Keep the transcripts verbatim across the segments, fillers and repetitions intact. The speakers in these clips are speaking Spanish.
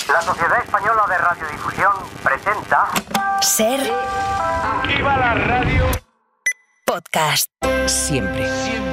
La Sociedad Española de Radiodifusión presenta... Ser... Aquí va la radio... Podcast. Siempre. Siempre.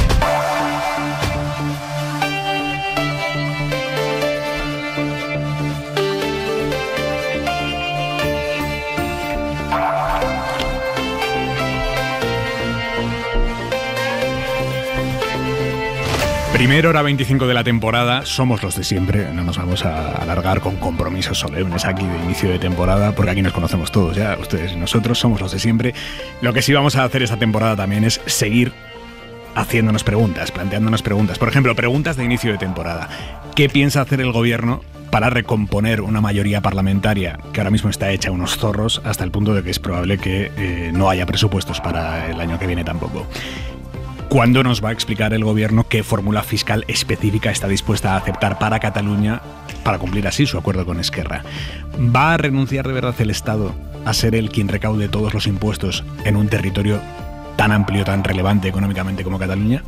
Primera hora veinticinco de la temporada, somos los de siempre, no nos vamos a alargar con compromisos solemnes aquí de inicio de temporada, porque aquí nos conocemos todos ya, ustedes y nosotros, somos los de siempre. Lo que sí vamos a hacer esta temporada también es seguir haciéndonos preguntas, planteándonos preguntas. Por ejemplo, preguntas de inicio de temporada. ¿Qué piensa hacer el gobierno para recomponer una mayoría parlamentaria que ahora mismo está hecha unos zorros, hasta el punto de que es probable que eh, no haya presupuestos para el año que viene tampoco? ¿Cuándo nos va a explicar el gobierno qué fórmula fiscal específica está dispuesta a aceptar para Cataluña para cumplir así su acuerdo con Esquerra? ¿Va a renunciar de verdad el Estado a ser él quien recaude todos los impuestos en un territorio tan amplio, tan relevante económicamente como Cataluña?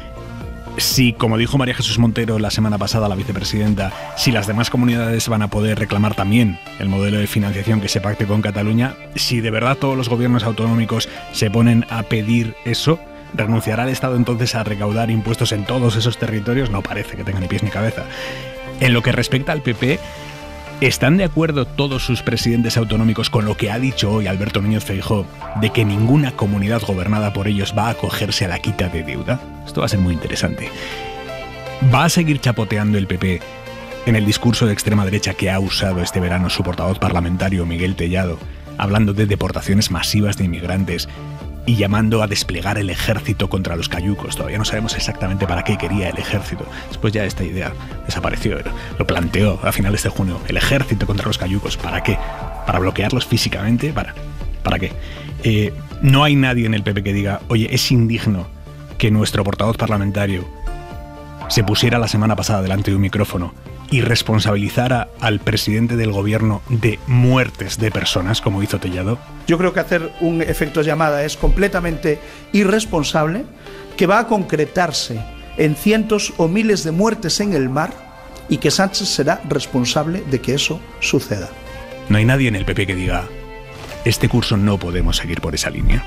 Si, como dijo María Jesús Montero la semana pasada, la vicepresidenta, si las demás comunidades van a poder reclamar también el modelo de financiación que se pacte con Cataluña, si de verdad todos los gobiernos autonómicos se ponen a pedir eso, ¿renunciará el Estado entonces a recaudar impuestos en todos esos territorios? No parece que tenga ni pies ni cabeza. En lo que respecta al P P, ¿están de acuerdo todos sus presidentes autonómicos con lo que ha dicho hoy Alberto Núñez Feijóo de que ninguna comunidad gobernada por ellos va a acogerse a la quita de deuda? Esto va a ser muy interesante. ¿Va a seguir chapoteando el P P en el discurso de extrema derecha que ha usado este verano su portavoz parlamentario Miguel Tellado, hablando de deportaciones masivas de inmigrantes y llamando a desplegar el ejército contra los cayucos? Todavía no sabemos exactamente para qué quería el ejército. Después ya esta idea desapareció. Lo planteó a finales de junio. El ejército contra los cayucos. ¿Para qué? ¿Para bloquearlos físicamente? ¿Para, ¿para qué? Eh, no hay nadie en el P P que diga, oye, es indigno que nuestro portavoz parlamentario se pusiera la semana pasada delante de un micrófono y responsabilizara al presidente del gobierno de muertes de personas, como hizo Tellado. Yo creo que hacer un efecto llamada es completamente irresponsable, que va a concretarse en cientos o miles de muertes en el mar y que Sánchez será responsable de que eso suceda. No hay nadie en el P P que diga, este curso no podemos seguir por esa línea.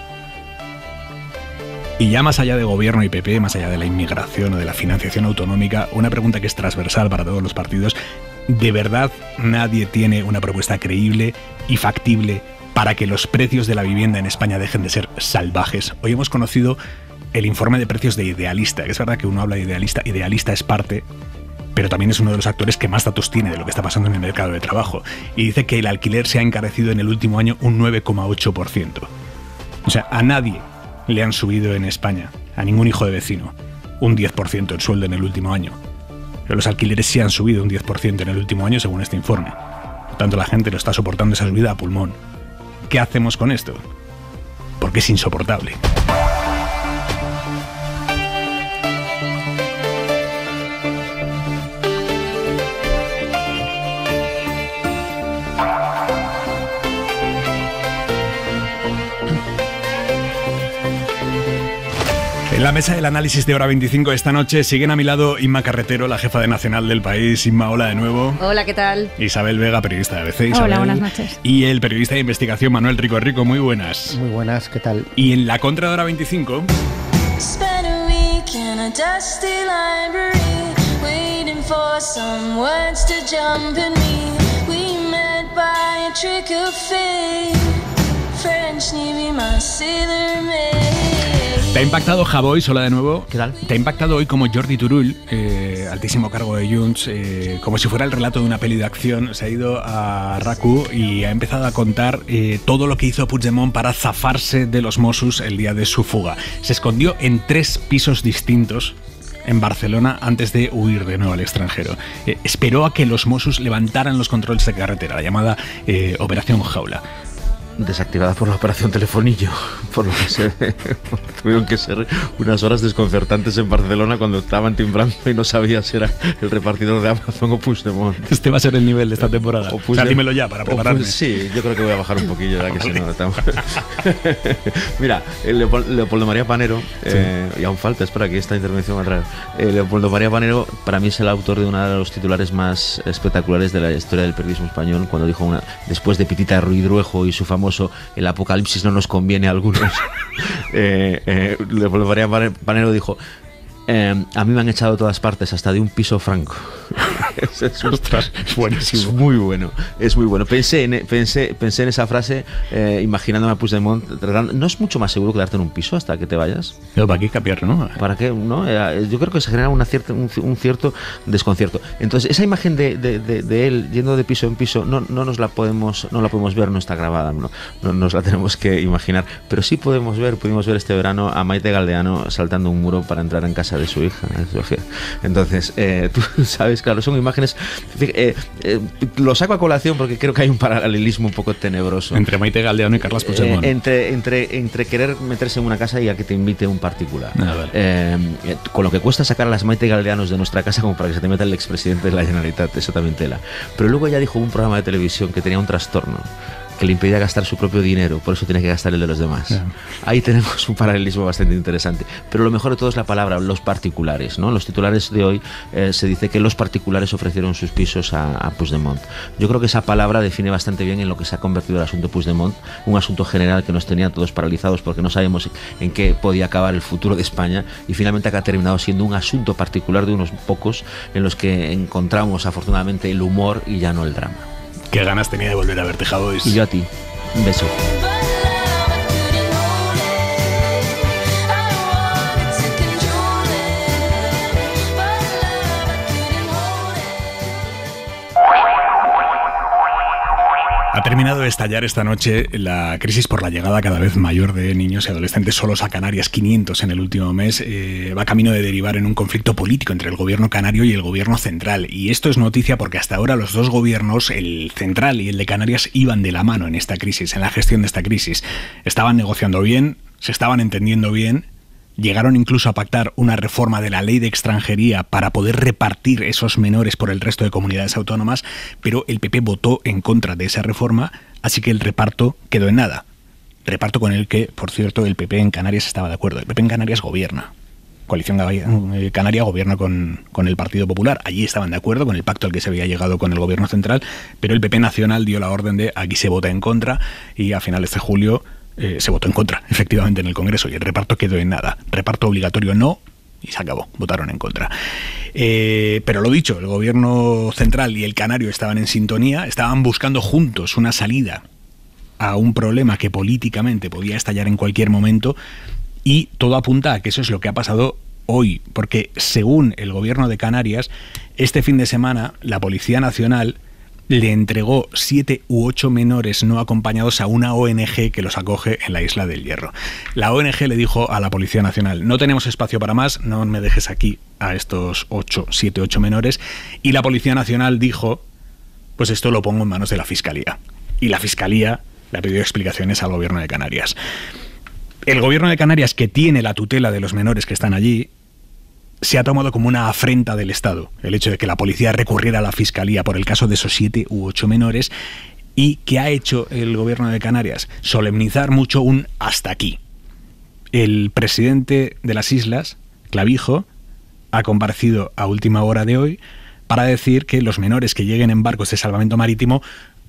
Y ya más allá de gobierno y P P, más allá de la inmigración o de la financiación autonómica, una pregunta que es transversal para todos los partidos: ¿de verdad nadie tiene una propuesta creíble y factible para que los precios de la vivienda en España dejen de ser salvajes? Hoy hemos conocido el informe de precios de Idealista, que es verdad que uno habla de Idealista, Idealista es parte, pero también es uno de los actores que más datos tiene de lo que está pasando en el mercado de trabajo, y dice que el alquiler se ha encarecido en el último año un nueve coma ocho por ciento. O sea, a nadie le han subido en España, a ningún hijo de vecino, un diez por ciento el sueldo en el último año. Pero los alquileres sí han subido un diez por ciento en el último año, según este informe. Por tanto, la gente lo está soportando esa subida a pulmón. ¿Qué hacemos con esto? Porque es insoportable. En la mesa del análisis de Hora veinticinco esta noche siguen a mi lado Inma Carretero, la jefa de Nacional del País. Inma, hola de nuevo. Hola, ¿qué tal? Isabel Vega, periodista de A B C. Isabel. Hola, buenas noches. Y el periodista de investigación Manuel Rico Rico, muy buenas. Muy buenas, ¿qué tal? Y en la contra de Hora veinticinco... ¿Te ha impactado Javois? Hola de nuevo. ¿Qué tal? ¿Te ha impactado hoy como Jordi Turull, eh, altísimo cargo de Junts, eh, como si fuera el relato de una peli de acción? Se ha ido a RACU y ha empezado a contar eh, todo lo que hizo Puigdemont para zafarse de los Mossos el día de su fuga. Se escondió en tres pisos distintos en Barcelona antes de huir de nuevo al extranjero. Eh, esperó a que los Mossos levantaran los controles de carretera, la llamada eh, Operación Jaula. desactivada por la operación Telefonillo, por lo que se ve. Tuvieron que ser unas horas desconcertantes en Barcelona cuando estaban timbrando y no sabía si era el repartidor de Amazon o Puigdemont. Este va a ser el nivel de esta temporada. O, o sea, dímelo ya para prepararme. Sí, yo creo que voy a bajar un poquillo ya que si no estamos... Mira, Leopoldo, Leopoldo María Panero, sí. eh, y aún falta, espera que esta intervención va a traer. Eh, Leopoldo María Panero para mí es el autor de uno de los titulares más espectaculares de la historia del periodismo español, cuando dijo una, después de Pitita Ruidruejo y su famoso "el apocalipsis no nos conviene a algunos", eh, eh, Leopoldo María Panero dijo: Eh, a mí me han echado de todas partes, hasta de un piso franco. es, es, Ostras, es buenísimo. Es muy bueno, es muy bueno. Pensé en, pensé, pensé en esa frase, eh, imaginándome a Puigdemont tratando. ¿No es mucho más seguro quedarte en un piso hasta que te vayas? No, ¿para qué cambiar, no? ¿Para qué? ¿No? Yo creo que se genera una cierta, un, un cierto desconcierto. Entonces, esa imagen de, de, de, de él yendo de piso en piso, no, no nos la podemos, no la podemos ver, no está grabada, no, no nos la tenemos que imaginar. Pero sí podemos ver, pudimos ver este verano a Maite Galdeano saltando un muro para entrar en casa de su hija, ¿eh? Sofía. Entonces, eh, tú sabes, claro, son imágenes. Eh, eh, lo saco a colación porque creo que hay un paralelismo un poco tenebroso entre Maite Galdeano y Carles Puigdemont. Eh, entre, entre, entre querer meterse en una casa y a que te invite un particular. Ah, vale. eh, con lo que cuesta sacar a las Maite Galdeanos de nuestra casa como para que se te meta el expresidente de la Generalitat, eso también tela. Pero luego ella dijo en un programa de televisión que tenía un trastorno que le impedía gastar su propio dinero, por eso tiene que gastar el de los demás. Yeah. Ahí tenemos un paralelismo bastante interesante. Pero lo mejor de todo es la palabra, los particulares, ¿no? Los titulares de hoy eh, se dice que los particulares ofrecieron sus pisos a, a Puigdemont. Yo creo que esa palabra define bastante bien en lo que se ha convertido el asunto Puigdemont, un asunto general que nos tenía todos paralizados porque no sabemos en qué podía acabar el futuro de España, y finalmente acá ha terminado siendo un asunto particular de unos pocos en los que encontramos afortunadamente el humor y ya no el drama. Qué ganas tenía de volver a verte, Javois. Y yo a ti. Un beso. Ha terminado de estallar esta noche la crisis por la llegada cada vez mayor de niños y adolescentes solos a Canarias, quinientos en el último mes. Eh, va camino de derivar en un conflicto político entre el gobierno canario y el gobierno central. Y esto es noticia porque hasta ahora los dos gobiernos, el central y el de Canarias, iban de la mano en esta crisis, en la gestión de esta crisis. Estaban negociando bien, se estaban entendiendo bien. Llegaron incluso a pactar una reforma de la ley de extranjería para poder repartir esos menores por el resto de comunidades autónomas, pero el P P votó en contra de esa reforma, así que el reparto quedó en nada. Reparto con el que, por cierto, el P P en Canarias estaba de acuerdo. El P P en Canarias gobierna. Coalición Canaria gobierna con, con el Partido Popular. Allí estaban de acuerdo con el pacto al que se había llegado con el gobierno central, pero el P P nacional dio la orden de aquí se vota en contra, y a finales de julio Eh, se votó en contra, efectivamente, en el Congreso, y el reparto quedó en nada. Reparto obligatorio no, y se acabó, votaron en contra. Eh, pero lo dicho, el gobierno central y el canario estaban en sintonía, estaban buscando juntos una salida a un problema que políticamente podía estallar en cualquier momento, y todo apunta a que eso es lo que ha pasado hoy, porque según el gobierno de Canarias, este fin de semana la Policía Nacional le entregó siete u ocho menores no acompañados a una O N G que los acoge en la Isla del Hierro. La O N G le dijo a la Policía Nacional: no tenemos espacio para más, no me dejes aquí a estos ocho, siete, ocho menores. Y la Policía Nacional dijo: pues esto lo pongo en manos de la Fiscalía. Y la Fiscalía le ha pedido explicaciones al gobierno de Canarias. El gobierno de Canarias, que tiene la tutela de los menores que están allí, se ha tomado como una afrenta del Estado el hecho de que la policía recurriera a la Fiscalía por el caso de esos siete u ocho menores. ¿Y qué ha hecho el gobierno de Canarias? Solemnizar mucho un hasta aquí. El presidente de las islas, Clavijo, ha comparecido a última hora de hoy para decir que los menores que lleguen en barcos de salvamento marítimo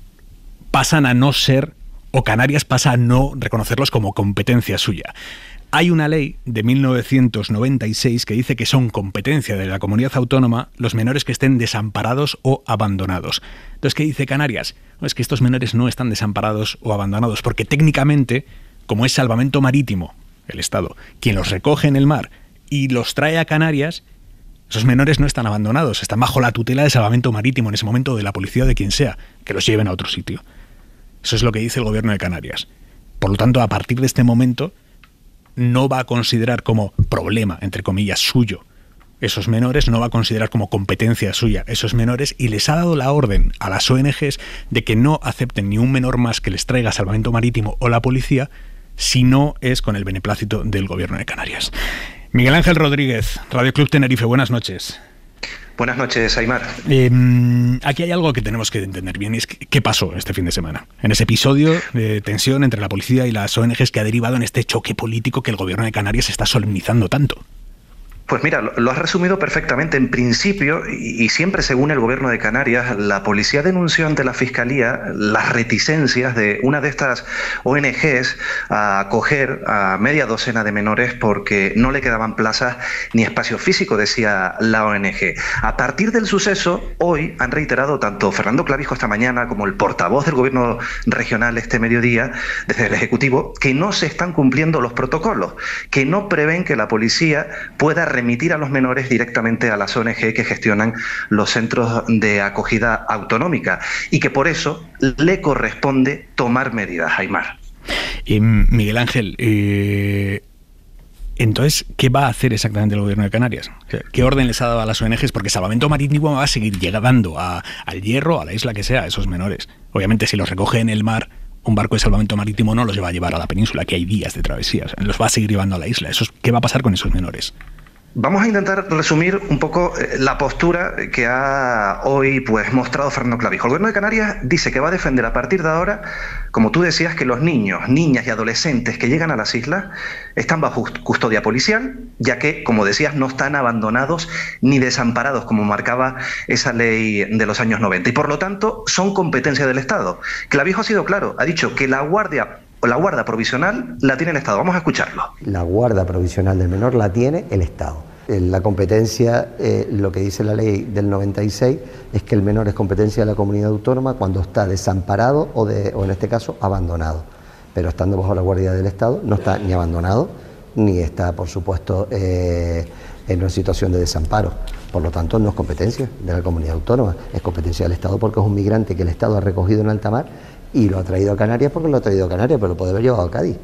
pasan a no ser, o Canarias pasa a no reconocerlos como competencia suya. Hay una ley de mil novecientos noventa y seis que dice que son competencia de la comunidad autónoma los menores que estén desamparados o abandonados. Entonces, ¿qué dice Canarias? No, es que estos menores no están desamparados o abandonados porque técnicamente, como es salvamento marítimo, el Estado, quien los recoge en el mar y los trae a Canarias, esos menores no están abandonados, están bajo la tutela de salvamento marítimo en ese momento, de la policía o de quien sea, que los lleven a otro sitio. Eso es lo que dice el gobierno de Canarias. Por lo tanto, a partir de este momento, no va a considerar como problema, entre comillas, suyo, esos menores, no va a considerar como competencia suya esos menores, y les ha dado la orden a las O N Ges de que no acepten ni un menor más que les traiga Salvamento Marítimo o la policía si no es con el beneplácito del Gobierno de Canarias. Miguel Ángel Rodríguez, Radio Club Tenerife, buenas noches. Buenas noches, Aimar. Eh, aquí hay algo que tenemos que entender bien, y es que, qué pasó este fin de semana. En ese episodio de tensión entre la policía y las O N Ges que ha derivado en este choque político que el Gobierno de Canarias está solemnizando tanto. Pues mira, lo has resumido perfectamente. En principio, y siempre según el Gobierno de Canarias, la policía denunció ante la Fiscalía las reticencias de una de estas O N Ges a acoger a media docena de menores porque no le quedaban plazas ni espacio físico, decía la O N Ge. A partir del suceso, hoy han reiterado tanto Fernando Clavijo esta mañana como el portavoz del Gobierno regional este mediodía, desde el Ejecutivo, que no se están cumpliendo los protocolos, que no prevén que la policía pueda remitir a los menores directamente a las O N Ge que gestionan los centros de acogida autonómica, y que por eso le corresponde tomar medidas, Aimar. Eh, Miguel Ángel, eh, entonces, ¿qué va a hacer exactamente el Gobierno de Canarias? ¿Qué orden les ha dado a las O N Ges? Porque Salvamento Marítimo va a seguir llegando a, al Hierro, a la isla que sea, a esos menores. Obviamente, si los recoge en el mar, un barco de salvamento marítimo no los va a llevar a la península, que hay días de travesía. O sea, los va a seguir llevando a la isla. Eso es, ¿qué va a pasar con esos menores? Vamos a intentar resumir un poco la postura que ha hoy pues mostrado Fernando Clavijo. El Gobierno de Canarias dice que va a defender a partir de ahora, como tú decías, que los niños, niñas y adolescentes que llegan a las islas están bajo custodia policial, ya que, como decías, no están abandonados ni desamparados, como marcaba esa ley de los años noventa, y por lo tanto son competencia del Estado. Clavijo ha sido claro, ha dicho que la guardia o la guarda provisional la tiene el Estado. Vamos a escucharlo. La guarda provisional del menor la tiene el Estado. La competencia, eh, lo que dice la ley del noventa y seis, es que el menor es competencia de la comunidad autónoma cuando está desamparado o, de, o en este caso, abandonado. Pero estando bajo la guardia del Estado, no está ni abandonado, ni está, por supuesto, eh, en una situación de desamparo. Por lo tanto, no es competencia de la comunidad autónoma, es competencia del Estado porque es un migrante que el Estado ha recogido en alta mar y lo ha traído a Canarias porque lo ha traído a Canarias, pero lo puede haber llevado a Cádiz.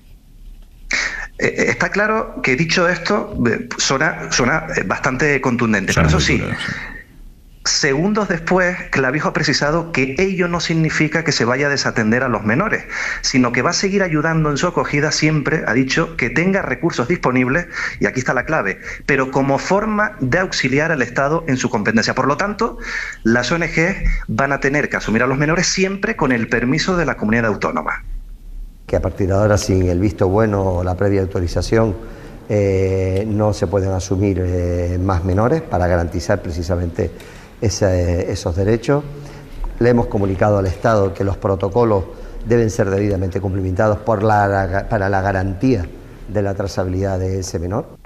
Eh, está claro que dicho esto eh, suena, suena bastante contundente, pero eso sí, segundos después Clavijo ha precisado que ello no significa que se vaya a desatender a los menores, sino que va a seguir ayudando en su acogida siempre, ha dicho, que tenga recursos disponibles, y aquí está la clave, pero como forma de auxiliar al Estado en su competencia. Por lo tanto, las O N Ge van a tener que asumir a los menores siempre con el permiso de la comunidad autónoma. Que a partir de ahora, sin el visto bueno o la previa autorización, eh, no se pueden asumir eh, más menores para garantizar precisamente ese, esos derechos. Le hemos comunicado al Estado que los protocolos deben ser debidamente cumplimentados por la, para la garantía de la trazabilidad de ese menor.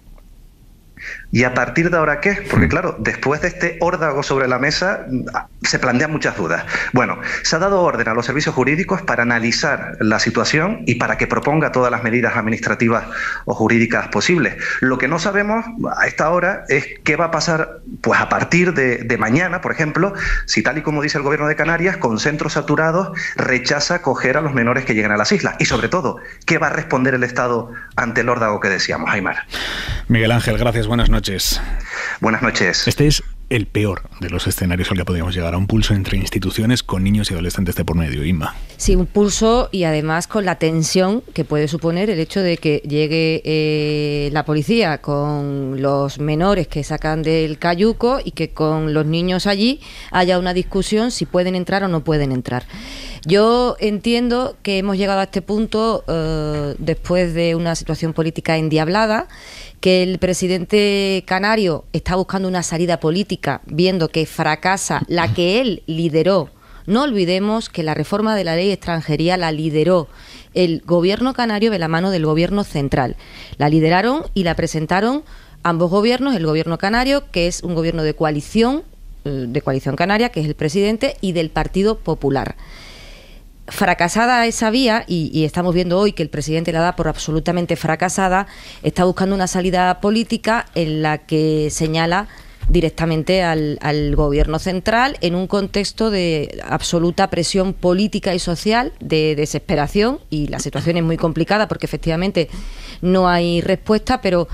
¿Y a partir de ahora qué? Porque claro, después de este órdago sobre la mesa se plantean muchas dudas. Bueno, se ha dado orden a los servicios jurídicos para analizar la situación y para que proponga todas las medidas administrativas o jurídicas posibles. Lo que no sabemos a esta hora es qué va a pasar pues a partir de, de mañana, por ejemplo, si tal y como dice el Gobierno de Canarias, con centros saturados rechaza acoger a los menores que llegan a las islas. Y sobre todo, ¿qué va a responder el Estado ante el órdago que decíamos, Aimar? Miguel Ángel, gracias, buenas noches. Buenas noches. Este es el peor de los escenarios al que podríamos llegar, a un pulso entre instituciones con niños y adolescentes de por medio, Inma. Sí, un pulso, y además con la tensión que puede suponer el hecho de que llegue eh, la policía con los menores que sacan del cayuco y que con los niños allí haya una discusión si pueden entrar o no pueden entrar. Yo entiendo que hemos llegado a este punto eh, después de una situación política endiablada, que el presidente canario está buscando una salida política, viendo que fracasa la que él lideró. No olvidemos que la reforma de la ley de extranjería la lideró el gobierno canario de la mano del gobierno central. La lideraron y la presentaron ambos gobiernos, el gobierno canario, que es un gobierno de coalición, de coalición canaria, que es el presidente, y del Partido Popular. Fracasada esa vía, y, y estamos viendo hoy que el presidente la da por absolutamente fracasada, está buscando una salida política en la que señala directamente al, al gobierno central en un contexto de absoluta presión política y social, de desesperación, y la situación es muy complicada porque efectivamente no hay respuesta, pero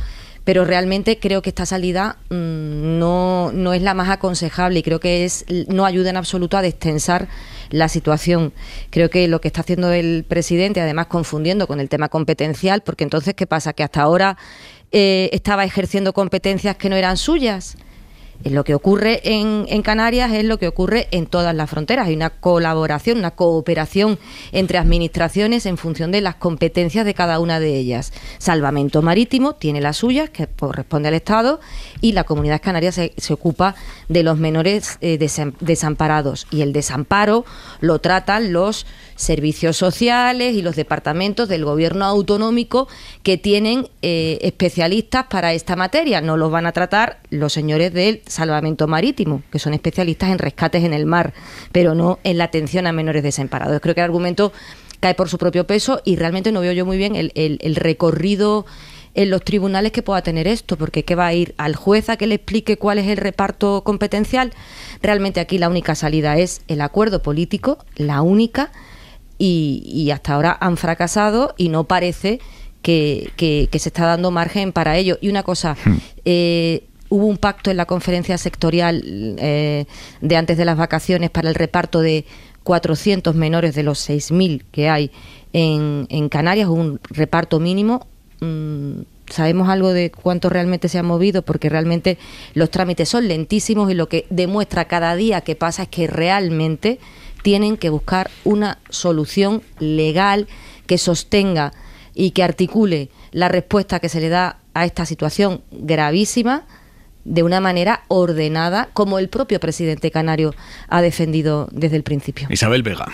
pero realmente creo que esta salida mmm, no, no es la más aconsejable y creo que es no ayuda en absoluto a destensar la situación. Creo que lo que está haciendo el presidente, además confundiendo con el tema competencial, porque entonces, ¿qué pasa? Que hasta ahora eh, estaba ejerciendo competencias que no eran suyas. Lo que ocurre en, en Canarias es lo que ocurre en todas las fronteras. Hay una colaboración, una cooperación entre administraciones en función de las competencias de cada una de ellas. Salvamento Marítimo tiene las suyas, que corresponde al Estado, y la Comunidad Canaria se, se ocupa de los menores eh, desam, desamparados. Y el desamparo lo tratan los servicios sociales y los departamentos del gobierno autonómico que tienen eh, especialistas para esta materia. No los van a tratar los señores del Salvamento Marítimo, que son especialistas en rescates en el mar, pero no en la atención a menores desamparados. Creo que el argumento cae por su propio peso y realmente no veo yo muy bien el, el, el recorrido en los tribunales que pueda tener esto, porque ¿qué va a ir al juez a que le explique cuál es el reparto competencial? Realmente aquí la única salida es el acuerdo político, la única, y, y hasta ahora han fracasado y no parece que, que, que se está dando margen para ello. Y una cosa, hmm. eh, hubo un pacto en la conferencia sectorial eh, de antes de las vacaciones para el reparto de cuatrocientos menores de los seis mil que hay en, en Canarias, un reparto mínimo. Mm, ¿sabemos algo de cuánto realmente se ha movido? Porque realmente los trámites son lentísimos y lo que demuestra cada día que pasa es que realmente tienen que buscar una solución legal que sostenga y que articule la respuesta que se le da a esta situación gravísima de una manera ordenada, como el propio presidente canario ha defendido desde el principio. Isabel Vega.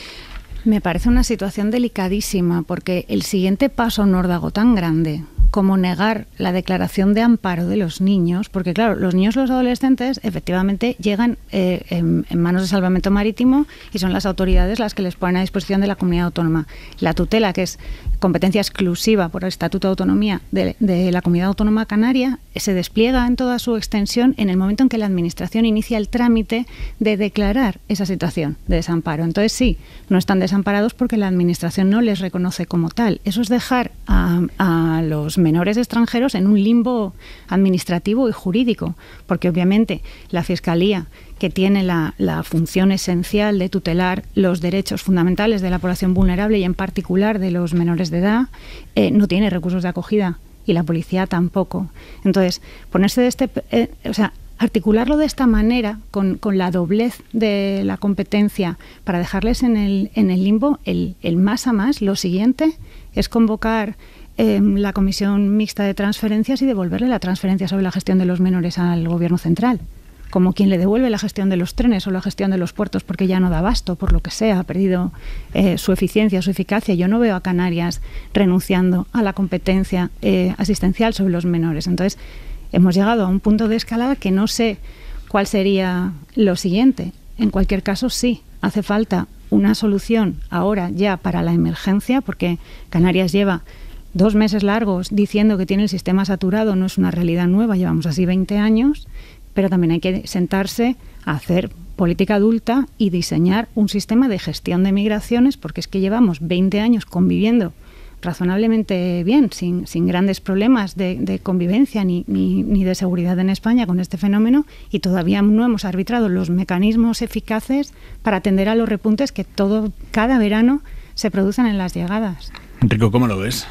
Me parece una situación delicadísima, porque el siguiente paso a un órdago tan grande como negar la declaración de amparo de los niños, porque claro, los niños y los adolescentes efectivamente llegan eh, en, en manos de Salvamento Marítimo y son las autoridades las que les ponen a disposición de la comunidad autónoma. La tutela, que es competencia exclusiva por el Estatuto de Autonomía de, de la Comunidad Autónoma Canaria, se despliega en toda su extensión en el momento en que la Administración inicia el trámite de declarar esa situación de desamparo. Entonces sí, no están desamparados porque la Administración no les reconoce como tal. Eso es dejar a, a los menores extranjeros en un limbo administrativo y jurídico, porque obviamente la Fiscalía, que tiene la, la función esencial de tutelar los derechos fundamentales de la población vulnerable y en particular de los menores de edad, eh, no tiene recursos de acogida y la policía tampoco. Entonces, ponerse de este, eh, o sea, articularlo de esta manera, con, con la doblez de la competencia, para dejarles en el, en el limbo, el, el más a más, lo siguiente es convocar eh, la Comisión Mixta de Transferencias y devolverle la transferencia sobre la gestión de los menores al Gobierno central, como quien le devuelve la gestión de los trenes o la gestión de los puertos porque ya no da abasto, por lo que sea, ha perdido eh, su eficiencia, su eficacia. Yo no veo a Canarias renunciando a la competencia eh, asistencial sobre los menores. Entonces, hemos llegado a un punto de escalada que no sé cuál sería lo siguiente. En cualquier caso, sí, hace falta una solución ahora ya para la emergencia, porque Canarias lleva dos meses largos diciendo que tiene el sistema saturado, no es una realidad nueva, llevamos así veinte años, pero también hay que sentarse a hacer política adulta y diseñar un sistema de gestión de migraciones, porque es que llevamos veinte años conviviendo razonablemente bien, sin, sin grandes problemas de, de convivencia ni, ni, ni de seguridad en España con este fenómeno, y todavía no hemos arbitrado los mecanismos eficaces para atender a los repuntes que todo cada verano se producen en las llegadas. Enrico, ¿cómo lo ves?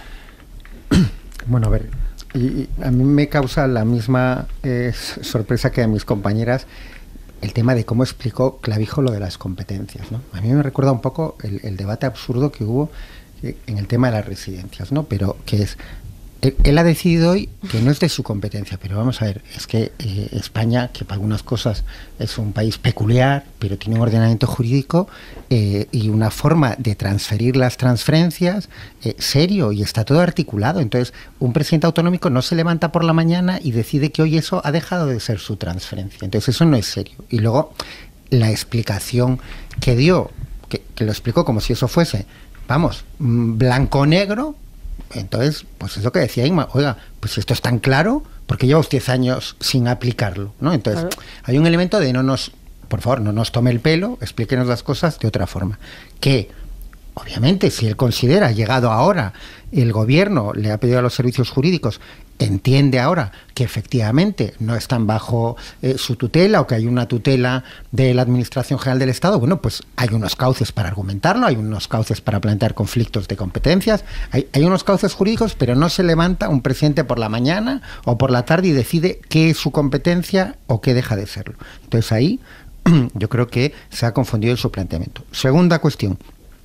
Bueno, a ver, y, y a mí me causa la misma eh, sorpresa que a mis compañeras el tema de cómo explicó Clavijo lo de las competencias, ¿no? A mí me recuerda un poco el, el debate absurdo que hubo en el tema de las residencias, ¿no? Pero que es, él, él ha decidido hoy que no es de su competencia, pero vamos a ver, es que eh, España, que para algunas cosas es un país peculiar, pero tiene un ordenamiento jurídico eh, y una forma de transferir las transferencias eh, serio, y está todo articulado. Entonces, un presidente autonómico no se levanta por la mañana y decide que hoy eso ha dejado de ser su transferencia. Entonces, eso no es serio. Y luego, la explicación que dio, que, que lo explicó como si eso fuese, vamos, blanco-negro. Entonces, pues es lo que decía Inma, oiga, pues si esto es tan claro, ¿por qué lleva usted diez años sin aplicarlo? ¿No? Entonces, claro, hay un elemento de no nos, por favor, no nos tome el pelo, explíquenos las cosas de otra forma. Que, obviamente, si él considera, llegado ahora, el gobierno le ha pedido a los servicios jurídicos entiende ahora que efectivamente no están bajo eh, su tutela o que hay una tutela de la Administración General del Estado, bueno, pues hay unos cauces para argumentarlo, hay unos cauces para plantear conflictos de competencias, hay, hay unos cauces jurídicos, pero no se levanta un presidente por la mañana o por la tarde y decide qué es su competencia o qué deja de serlo. Entonces ahí yo creo que se ha confundido en su planteamiento. Segunda cuestión.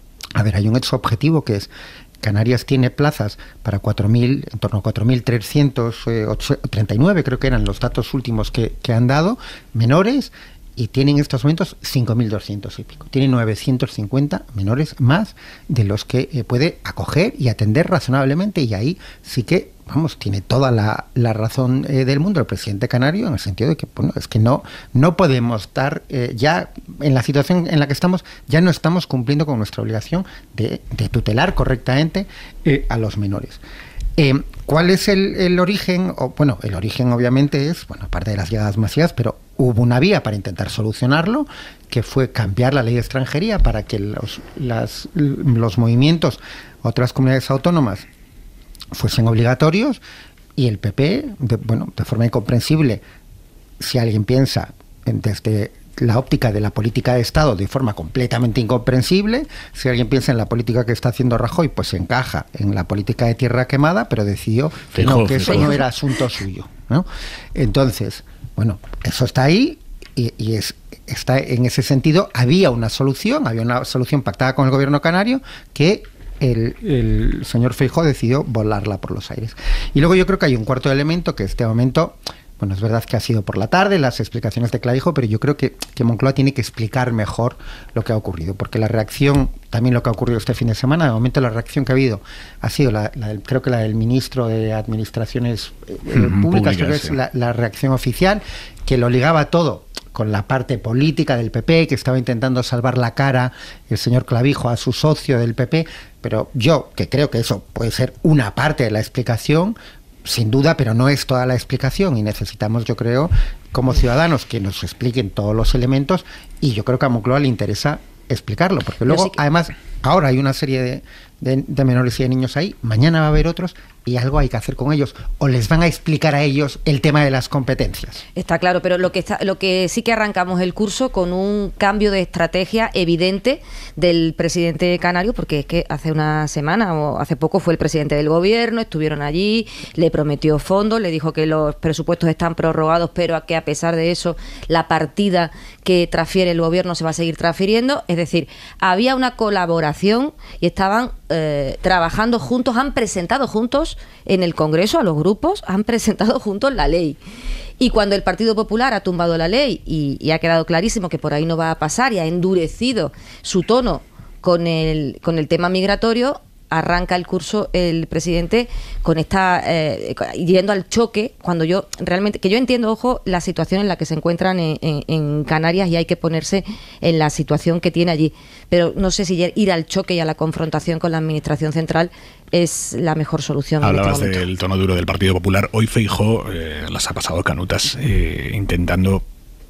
A ver, hay un hecho objetivo que es Canarias tiene plazas para cuatro mil, en torno a cuatro mil trescientos treinta y nueve, creo que eran los datos últimos que, que han dado, menores, y tienen en estos momentos cinco mil doscientos y pico. Tienen novecientos cincuenta menores más de los que eh, puede acoger y atender razonablemente, y ahí sí que, vamos, tiene toda la, la razón eh, del mundo el presidente canario, en el sentido de que, bueno, es que no, no podemos estar eh, ya en la situación en la que estamos, ya no estamos cumpliendo con nuestra obligación de, de tutelar correctamente eh, a los menores. Eh, ¿Cuál es el, el origen? O, bueno, el origen obviamente es, bueno, aparte de las llegadas masivas, pero hubo una vía para intentar solucionarlo, que fue cambiar la ley de extranjería para que los, las, los movimientos a otras comunidades autónomas fuesen obligatorios, y el P P, de, bueno, de forma incomprensible, si alguien piensa en, desde la óptica de la política de Estado, de forma completamente incomprensible, si alguien piensa en la política que está haciendo Rajoy, pues se encaja en la política de tierra quemada, pero decidió que, no, que eso no era asunto suyo, ¿no? Entonces, bueno, eso está ahí, y, y es está en ese sentido. Había una solución, había una solución pactada con el gobierno canario que El, el señor Feijóo decidió volarla por los aires. Y luego yo creo que hay un cuarto elemento, que este momento, bueno, es verdad que ha sido por la tarde, las explicaciones de Clavijo, pero yo creo que, que Moncloa tiene que explicar mejor lo que ha ocurrido, porque la reacción, también lo que ha ocurrido este fin de semana, de momento la reacción que ha habido ha sido, la, la del, creo que la del ministro de Administraciones eh, mm, Públicas, creo que es la, la reacción oficial, que lo ligaba todo con la parte política del P P, que estaba intentando salvar la cara el señor Clavijo a su socio del P P, pero yo, que creo que eso puede ser una parte de la explicación, sin duda, pero no es toda la explicación, y necesitamos, yo creo, como ciudadanos, que nos expliquen todos los elementos, y yo creo que a Moncloa le interesa explicarlo, porque luego, sí que... además, ahora hay una serie de, de, de menores y de niños ahí, mañana va a haber otros, y algo hay que hacer con ellos, o les van a explicar a ellos el tema de las competencias. Está claro, pero lo que está, lo que sí que arrancamos el curso con un cambio de estrategia evidente del presidente canario, porque es que hace una semana o hace poco fue el presidente del gobierno, estuvieron allí, le prometió fondos, le dijo que los presupuestos están prorrogados, pero a que a pesar de eso la partida que transfiere el gobierno se va a seguir transfiriendo. Es decir, había una colaboración y estaban eh, trabajando juntos, han presentado juntos en el Congreso a los grupos, han presentado juntos la ley. Y cuando el Partido Popular ha tumbado la ley y, y ha quedado clarísimo que por ahí no va a pasar, y ha endurecido su tono con el, con el tema migratorio, arranca el curso el presidente con esta eh, yendo al choque, cuando yo realmente, que yo entiendo, ojo, la situación en la que se encuentran en, en, en Canarias, y hay que ponerse en la situación que tiene allí, pero no sé si ir al choque y a la confrontación con la administración central es la mejor solución. Hablabas en este del tono duro del Partido Popular. Hoy Feijóo eh, las ha pasado canutas eh, intentando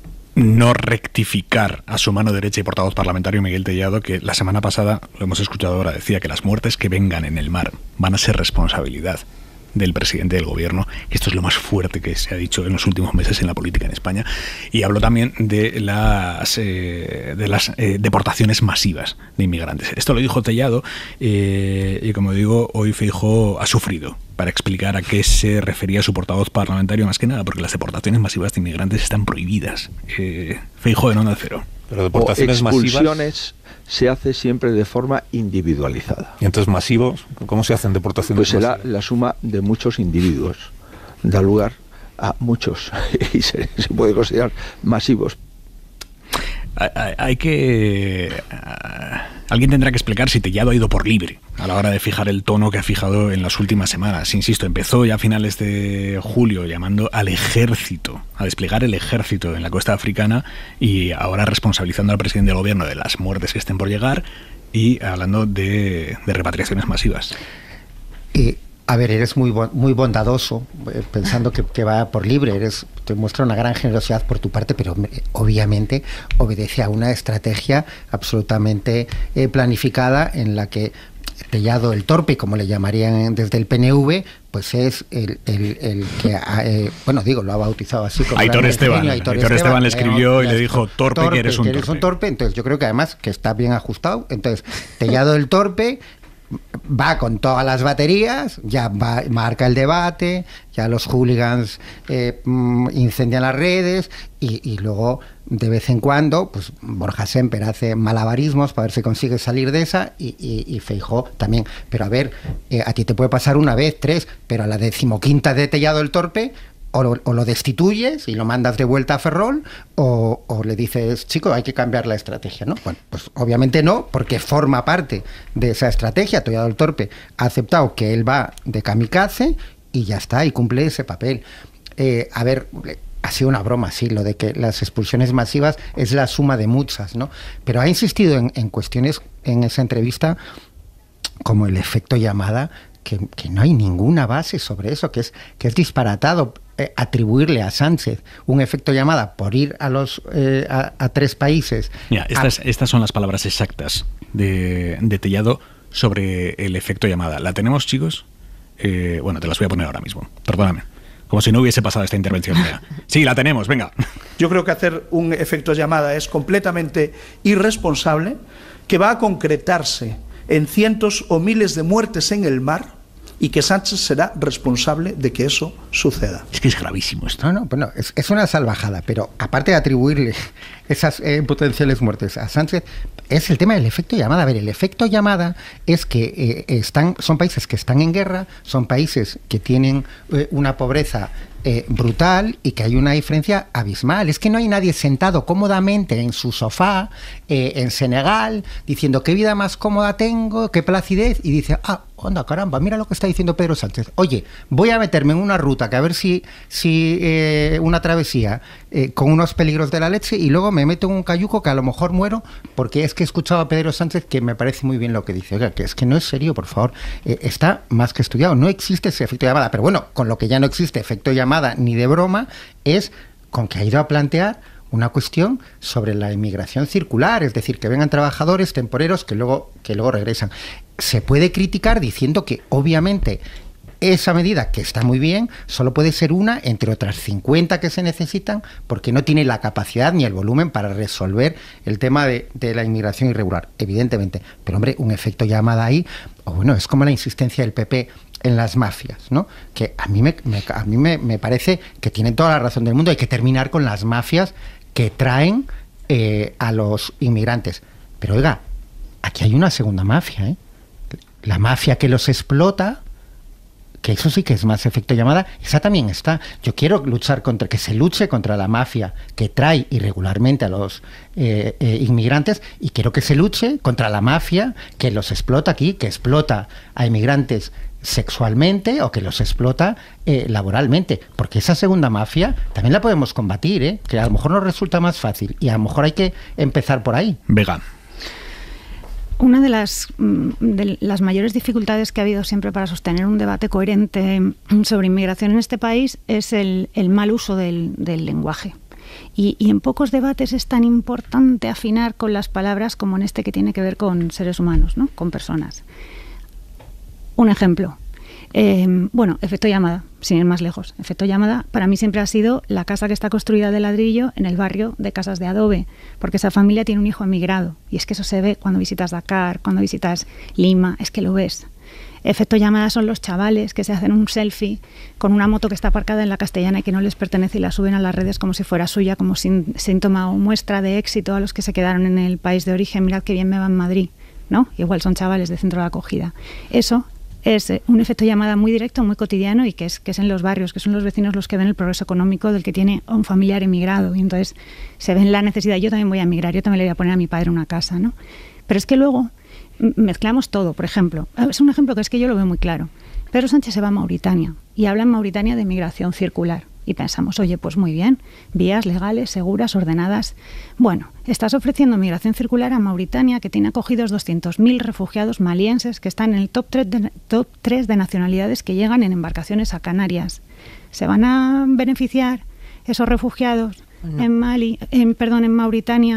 no rectificar a su mano derecha y portavoz parlamentario Miguel Tellado, que la semana pasada, lo hemos escuchado ahora, decía que las muertes que vengan en el mar van a ser responsabilidad del presidente del gobierno, que esto es lo más fuerte que se ha dicho en los últimos meses en la política en España. Y habló también de las eh, de las eh, deportaciones masivas de inmigrantes. Esto lo dijo Tellado, eh, y como digo, hoy Feijóo ha sufrido para explicar a qué se refería su portavoz parlamentario, más que nada porque las deportaciones masivas de inmigrantes están prohibidas. Eh, Feijóo en Onda Cero. Pero deportaciones masivas se hace siempre de forma individualizada. ¿Y entonces masivos? ¿Cómo se hacen deportaciones pues masivas? Pues será la suma de muchos individuos. Da lugar a muchos y se, se puede considerar masivos. Hay, hay que... Uh, alguien tendrá que explicar si Tellado ha ido por libre a la hora de fijar el tono que ha fijado en las últimas semanas. Insisto, empezó ya a finales de julio llamando al ejército, a desplegar el ejército en la costa africana, y ahora responsabilizando al presidente del gobierno de las muertes que estén por llegar y hablando de, de repatriaciones masivas. Eh, a ver, eres muy muy bondadoso eh, pensando que, que va por libre, eres te muestra una gran generosidad por tu parte, pero eh, obviamente obedece a una estrategia absolutamente eh, planificada, en la que Tellado el Torpe, como le llamarían desde el P N V, pues es el, el, el que, eh, bueno, digo, lo ha bautizado así. Como Aitor Esteban. Aitor, Aitor Esteban, Esteban le escribió eh, y le dijo, torpe, torpe, que eres un que torpe. eres un torpe. Entonces yo creo que además que está bien ajustado. Entonces, Tellado el Torpe va con todas las baterías, ya va, marca el debate, ya los hooligans eh, incendian las redes y, y luego de vez en cuando pues Borja Semper hace malabarismos para ver si consigue salir de esa y, y, y Feijóo también. Pero a ver, eh, a ti te puede pasar una vez, tres, pero a la decimoquinta de Tellado el Torpe O lo, o lo destituyes y lo mandas de vuelta a Ferrol o, o le dices, chico, hay que cambiar la estrategia, ¿no? Bueno, pues obviamente no, porque forma parte de esa estrategia. Tellado el Torpe ha aceptado que él va de kamikaze y ya está, y cumple ese papel. Eh, a ver, ha sido una broma, sí, lo de que las expulsiones masivas es la suma de muchas, ¿no? Pero ha insistido en, en cuestiones en esa entrevista como el efecto llamada, que, que no hay ninguna base sobre eso, que es, que es disparatado eh, atribuirle a Sánchez un efecto llamada por ir a los eh, a, a tres países. Mira, estas, a... estas son las palabras exactas de, de Tellado sobre el efecto llamada. ¿La tenemos, chicos? Eh, bueno, te las voy a poner ahora mismo. Perdóname. Como si no hubiese pasado esta intervención mía. Sí, la tenemos, venga. Yo creo que hacer un efecto llamada es completamente irresponsable, que va a concretarse en cientos o miles de muertes en el mar y que Sánchez será responsable de que eso suceda. Es que es gravísimo esto. No, no, bueno, es, es una salvajada, pero aparte de atribuirle esas eh, potenciales muertes a Sánchez, es el tema del efecto llamada. A ver, el efecto llamada es que eh, están, son países que están en guerra, son países que tienen eh, una pobreza Eh, brutal y que hay una diferencia abismal. Es que no hay nadie sentado cómodamente en su sofá eh, en Senegal diciendo qué vida más cómoda tengo, qué placidez, y dice, ah, onda, caramba, mira lo que está diciendo Pedro Sánchez. Oye, voy a meterme en una ruta que a ver si, si eh, una travesía eh, con unos peligros de la leche, y luego me meto en un cayuco que a lo mejor muero, porque es que he escuchado a Pedro Sánchez que me parece muy bien lo que dice. Oiga, que es que no es serio, por favor. Eh, está más que estudiado. No existe ese efecto llamada. Pero bueno, con lo que ya no existe efecto llamada ni de broma es con que ha ido a plantear una cuestión sobre la inmigración circular, es decir, que vengan trabajadores temporeros que luego, que luego regresan. Se puede criticar diciendo que obviamente esa medida, que está muy bien, solo puede ser una entre otras cincuenta que se necesitan, porque no tiene la capacidad ni el volumen para resolver el tema de, de la inmigración irregular, evidentemente. Pero hombre, un efecto llamada ahí, o bueno, es como la insistencia del P P en las mafias, ¿no? Que a mí me, me a mí me, me parece que tienen toda la razón del mundo. Hay que terminar con las mafias que traen eh, a los inmigrantes. Pero oiga, aquí hay una segunda mafia, ¿eh? La mafia que los explota, que eso sí que es más efecto llamada, esa también está. Yo quiero luchar contra, que se luche contra la mafia que trae irregularmente a los eh, eh, inmigrantes, y quiero que se luche contra la mafia que los explota aquí, que explota a inmigrantes sexualmente o que los explota eh, laboralmente, porque esa segunda mafia también la podemos combatir, ¿eh? Que a lo mejor nos resulta más fácil y a lo mejor hay que empezar por ahí. Vega. Una de las, de las mayores dificultades que ha habido siempre para sostener un debate coherente sobre inmigración en este país es el, el mal uso del, del lenguaje. Y, y en pocos debates es tan importante afinar con las palabras como en este, que tiene que ver con seres humanos, ¿no? Con personas. Un ejemplo. Eh, bueno, efecto llamada, sin ir más lejos. Efecto llamada para mí siempre ha sido la casa que está construida de ladrillo en el barrio de casas de adobe, porque esa familia tiene un hijo emigrado, y es que eso se ve cuando visitas Dakar, cuando visitas Lima, es que lo ves. Efecto llamada son los chavales que se hacen un selfie con una moto que está aparcada en la Castellana y que no les pertenece, y la suben a las redes como si fuera suya, como sin, síntoma o muestra de éxito a los que se quedaron en el país de origen. Mirad qué bien me va en Madrid, ¿no? Igual son chavales de centro de acogida. Eso es un efecto llamada muy directo, muy cotidiano, y que es, que es en los barrios, que son los vecinos los que ven el progreso económico del que tiene un familiar emigrado, y entonces se ven la necesidad. Yo también voy a emigrar, yo también le voy a poner a mi padre una casa, ¿no? Pero es que luego mezclamos todo. Por ejemplo, es un ejemplo que es que yo lo veo muy claro. Pedro Sánchez se va a Mauritania y habla en Mauritania de migración circular. Y pensamos, oye, pues muy bien, vías legales, seguras, ordenadas. Bueno, estás ofreciendo migración circular a Mauritania, que tiene acogidos doscientos mil refugiados malienses que están en el top tres de, top tres de nacionalidades que llegan en embarcaciones a Canarias. ¿Se van a beneficiar esos refugiados no. en Mali, en, perdón, en Mauritania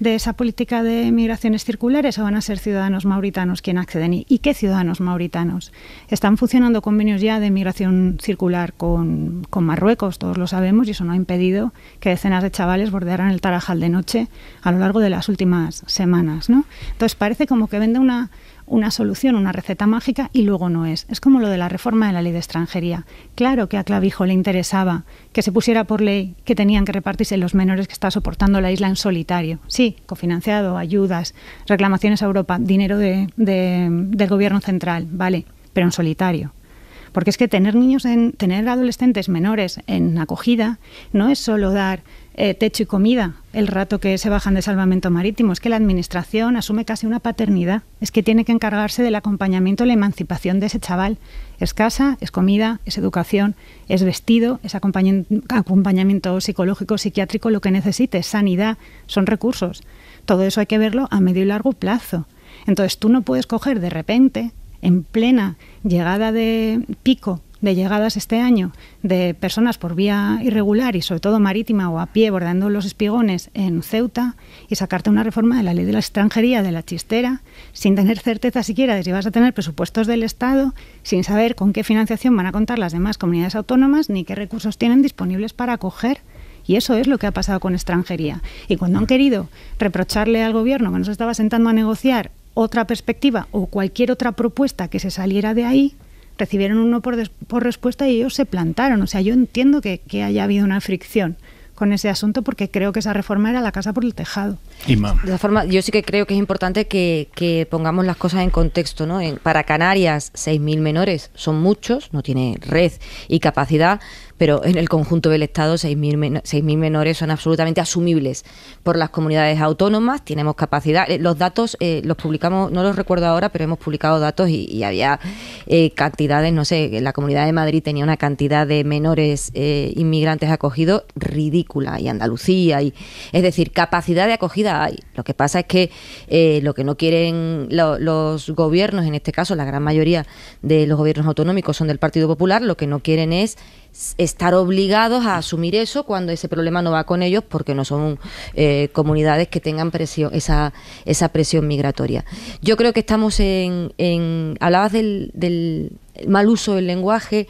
de esa política de migraciones circulares o van a ser ciudadanos mauritanos quienes acceden? ¿Y qué ciudadanos mauritanos? Están funcionando convenios ya de migración circular con, con Marruecos, todos lo sabemos, y eso no ha impedido que decenas de chavales bordearan el Tarajal de noche a lo largo de las últimas semanas, ¿no? Entonces parece como que vende una... una solución, una receta mágica, y luego no es. Es como lo de la reforma de la ley de extranjería. Claro que a Clavijo le interesaba que se pusiera por ley que tenían que repartirse los menores que está soportando la isla en solitario. Sí, cofinanciado, ayudas, reclamaciones a Europa, dinero de, de, del gobierno central, vale, pero en solitario. Porque es que tener niños, en, tener adolescentes menores en acogida no es solo dar eh, techo y comida el rato que se bajan de salvamento marítimo, es que la administración asume casi una paternidad, es que tiene que encargarse del acompañamiento, la emancipación de ese chaval. Es casa, es comida, es educación, es vestido, es acompañamiento psicológico, psiquiátrico, lo que necesite, es sanidad, son recursos. Todo eso hay que verlo a medio y largo plazo. Entonces tú no puedes coger de repente, en plena llegada de pico de llegadas este año de personas por vía irregular y sobre todo marítima o a pie bordeando los espigones en Ceuta y sacarte una reforma de la ley de la extranjería de la chistera sin tener certeza siquiera de si vas a tener presupuestos del Estado, sin saber con qué financiación van a contar las demás comunidades autónomas ni qué recursos tienen disponibles para acoger. Y eso es lo que ha pasado con extranjería. Y cuando han querido reprocharle al gobierno que no se estaba sentando a negociar otra perspectiva o cualquier otra propuesta que se saliera de ahí, recibieron uno por, des, por respuesta y ellos se plantaron. O sea, yo entiendo que, que haya habido una fricción con ese asunto porque creo que esa reforma era la casa por el tejado. Inma. De todas formas, yo sí que creo que es importante que, que pongamos las cosas en contexto, ¿no? En, para Canarias, seis mil menores son muchos, no tiene red y capacidad, pero en el conjunto del Estado seis mil menores son absolutamente asumibles por las comunidades autónomas, tenemos capacidad. Los datos eh, los publicamos, no los recuerdo ahora, pero hemos publicado datos y, y había eh, cantidades, no sé, la Comunidad de Madrid tenía una cantidad de menores eh, inmigrantes acogidos ridícula, y Andalucía, y es decir, capacidad de acogida hay. Lo que pasa es que eh, lo que no quieren lo, los gobiernos, en este caso la gran mayoría de los gobiernos autonómicos son del Partido Popular, lo que no quieren es estar obligados a asumir eso cuando ese problema no va con ellos porque no son eh, comunidades que tengan presión, esa, esa presión migratoria. Yo creo que estamos en... en hablabas del, del mal uso del lenguaje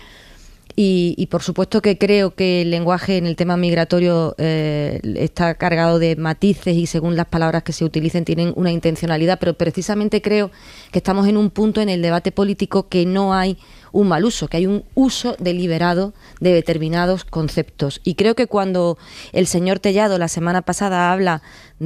y, y por supuesto que creo que el lenguaje en el tema migratorio eh, está cargado de matices y según las palabras que se utilicen tienen una intencionalidad, pero precisamente creo que estamos en un punto en el debate político que no hay un mal uso, que hay un uso deliberado de determinados conceptos. Y creo que cuando el señor Tellado la semana pasada habla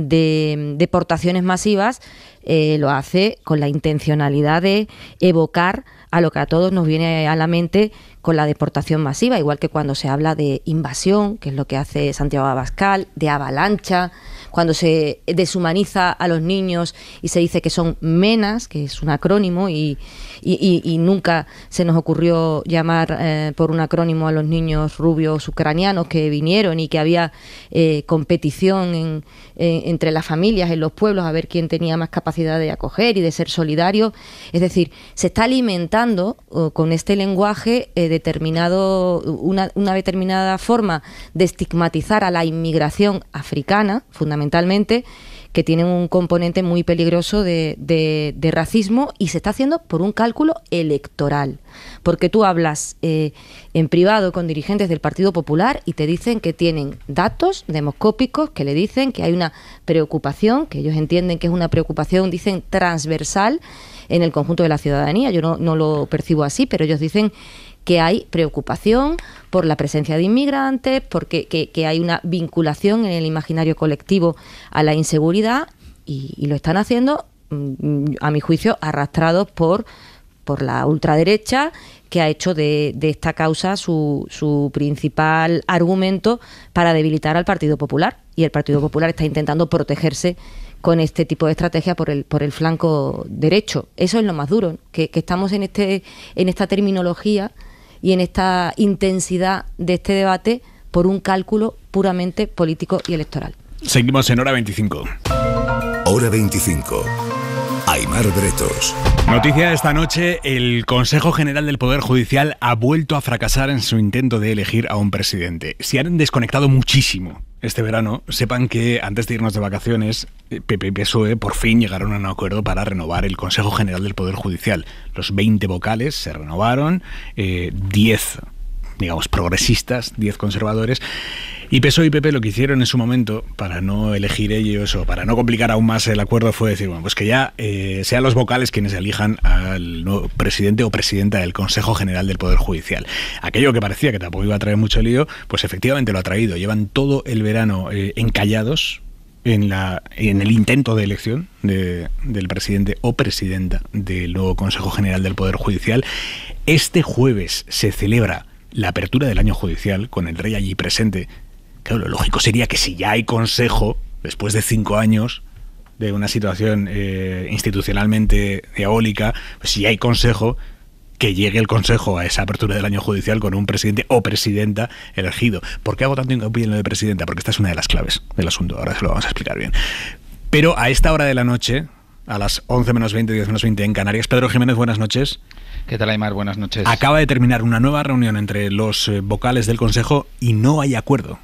de deportaciones masivas, eh, lo hace con la intencionalidad de evocar a lo que a todos nos viene a la mente con la deportación masiva, igual que cuando se habla de invasión, que es lo que hace Santiago Abascal, de avalancha, cuando se deshumaniza a los niños y se dice que son menas, que es un acrónimo, y, y, y nunca se nos ocurrió llamar eh, por un acrónimo a los niños rubios ucranianos que vinieron y que había eh, competición en, en, entre las familias, en los pueblos, a ver quién tenía más capacidad de acoger y de ser solidario. Es decir, se está alimentando uh, con este lenguaje eh, determinado, una, una determinada forma de estigmatizar a la inmigración africana, fundamentalmente, que tienen un componente muy peligroso de, de, de racismo, y se está haciendo por un cálculo electoral. Porque tú hablas eh, en privado con dirigentes del Partido Popular y te dicen que tienen datos demoscópicos que le dicen que hay una preocupación, que ellos entienden que es una preocupación, dicen, transversal en el conjunto de la ciudadanía. Yo no, no lo percibo así, pero ellos dicen que hay preocupación por la presencia de inmigrantes, porque que, que hay una vinculación en el imaginario colectivo a la inseguridad, y, y lo están haciendo, a mi juicio, arrastrados por, por la ultraderecha, que ha hecho de, de esta causa su, su principal argumento para debilitar al Partido Popular. Y el Partido Popular está intentando protegerse con este tipo de estrategia por el por el flanco derecho. Eso es lo más duro, que, que estamos en este en esta terminología y en esta intensidad de este debate por un cálculo puramente político y electoral. Seguimos en Hora veinticinco. Hora veinticinco. Aimar Bretos. Noticia de esta noche: el Consejo General del Poder Judicial ha vuelto a fracasar en su intento de elegir a un presidente. Se han desconectado muchísimo este verano, sepan que antes de irnos de vacaciones, P P y P S O E por fin llegaron a un acuerdo para renovar el Consejo General del Poder Judicial. Los veinte vocales se renovaron, eh, diez, digamos, progresistas, diez conservadores. Y P S O E y P P lo que hicieron en su momento, para no elegir ellos o para no complicar aún más el acuerdo, fue decir, bueno, pues que ya eh, sean los vocales quienes elijan al nuevo presidente o presidenta del Consejo General del Poder Judicial. Aquello que parecía que tampoco iba a traer mucho lío, pues efectivamente lo ha traído. Llevan todo el verano eh, encallados en, la, en el intento de elección de, del presidente o presidenta del nuevo Consejo General del Poder Judicial. Este jueves se celebra la apertura del año judicial con el rey allí presente. Claro, lo lógico sería que si ya hay consejo, después de cinco años de una situación eh, institucionalmente eólica, pues si ya hay consejo, que llegue el consejo a esa apertura del año judicial con un presidente o presidenta elegido. ¿Por qué hago tanto hincapié en lo de presidenta? Porque esta es una de las claves del asunto, ahora se lo vamos a explicar bien. Pero a esta hora de la noche, a las once menos veinte, diez menos veinte en Canarias, Pedro Jiménez, buenas noches. ¿Qué tal, Aymar? Buenas noches. Acaba de terminar una nueva reunión entre los eh, vocales del consejo y no hay acuerdo.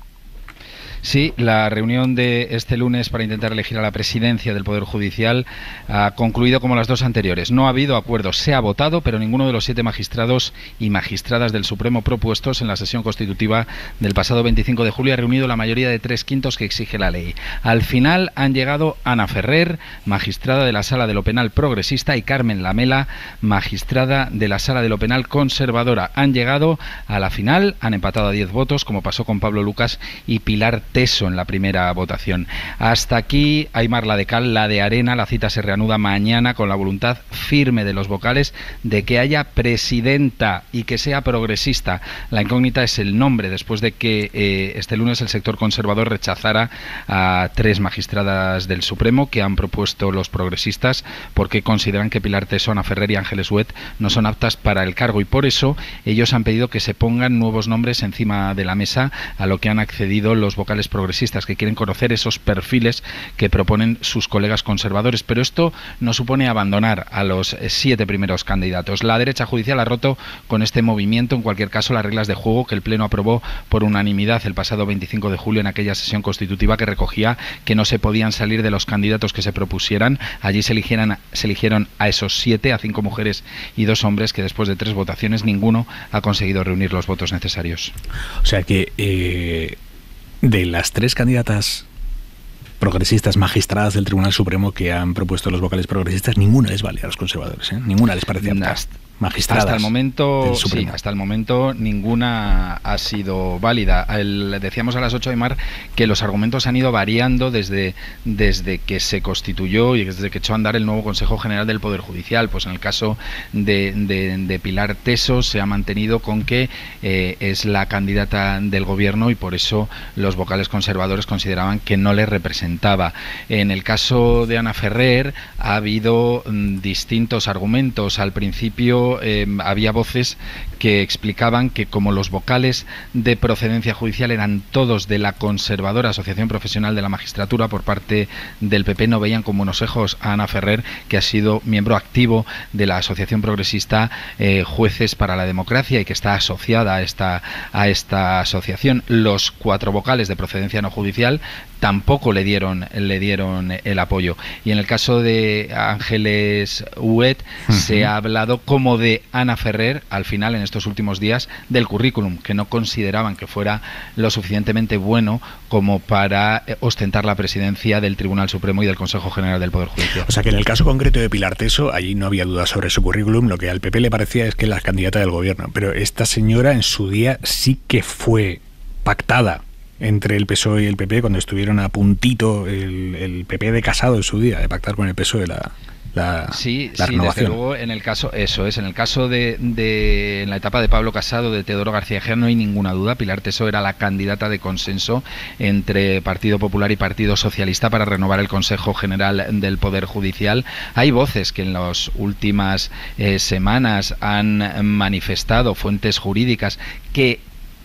Sí, la reunión de este lunes para intentar elegir a la presidencia del Poder Judicial ha concluido como las dos anteriores. No ha habido acuerdo, se ha votado, pero ninguno de los siete magistrados y magistradas del Supremo propuestos en la sesión constitutiva del pasado veinticinco de julio ha reunido la mayoría de tres quintos que exige la ley. Al final han llegado Ana Ferrer, magistrada de la Sala de lo Penal Progresista, y Carmen Lamela, magistrada de la Sala de lo Penal Conservadora. Han llegado a la final, han empatado a diez votos, como pasó con Pablo Lucas y Pilar Teso en la primera votación. Hasta aquí, Aymar, la de cal, la de arena. La cita se reanuda mañana con la voluntad firme de los vocales de que haya presidenta y que sea progresista. La incógnita es el nombre, después de que eh, este lunes el sector conservador rechazara a tres magistradas del Supremo que han propuesto los progresistas porque consideran que Pilar Teso, Ana Ferrer y Ángeles Huet no son aptas para el cargo, y por eso ellos han pedido que se pongan nuevos nombres encima de la mesa, a lo que han accedido los vocales progresistas, que quieren conocer esos perfiles que proponen sus colegas conservadores. Pero esto no supone abandonar a los siete primeros candidatos. La derecha judicial ha roto con este movimiento, en cualquier caso, las reglas de juego que el Pleno aprobó por unanimidad el pasado veinticinco de julio en aquella sesión constitutiva que recogía que no se podían salir de los candidatos que se propusieran. Allí se eligieran, se eligieron a esos siete, a cinco mujeres y dos hombres, que después de tres votaciones ninguno ha conseguido reunir los votos necesarios. O sea que eh... de las tres candidatas progresistas magistradas del Tribunal Supremo que han propuesto los vocales progresistas, ninguna les vale a los conservadores, ¿eh? Ninguna les parecía hasta, magistradas. Hasta el momento, sí, hasta el momento ninguna ha sido válida. El, decíamos a las ocho, Aymar, que los argumentos han ido variando desde, desde que se constituyó y desde que echó a andar el nuevo Consejo General del Poder Judicial. Pues en el caso de, de, de Pilar Teso se ha mantenido con que eh, es la candidata del gobierno y por eso los vocales conservadores consideraban que no le representaba. En el caso de Ana Ferrer ha habido mm, distintos argumentos. Al principio Eh, había voces que explicaban que como los vocales de procedencia judicial eran todos de la conservadora Asociación Profesional de la Magistratura, por parte del P P no veían con buenos ojos a Ana Ferrer, que ha sido miembro activo de la Asociación Progresista eh, Jueces para la Democracia y que está asociada a esta, a esta asociación. Los cuatro vocales de procedencia no judicial tampoco le dieron, le dieron el apoyo. Y en el caso de Ángeles Huet uh-huh. se ha hablado como de Ana Ferrer, al final, en estos últimos días, del currículum, que no consideraban que fuera lo suficientemente bueno como para ostentar la presidencia del Tribunal Supremo y del Consejo General del Poder Judicial. O sea que en el caso concreto de Pilar Teso, allí no había duda sobre su currículum, lo que al P P le parecía es que era la candidata del gobierno, pero esta señora en su día sí que fue pactada entre el P S O E y el P P cuando estuvieron a puntito el, el P P de Casado en su día, de pactar con el P S O E la... La, sí, la sí, renovación. desde luego, en el caso, eso es, en el caso de, de en la etapa de Pablo Casado, de Teodoro García Egea, no hay ninguna duda. Pilar Teso era la candidata de consenso entre Partido Popular y Partido Socialista para renovar el Consejo General del Poder Judicial. Hay voces que en las últimas eh, semanas han manifestado, fuentes jurídicas, que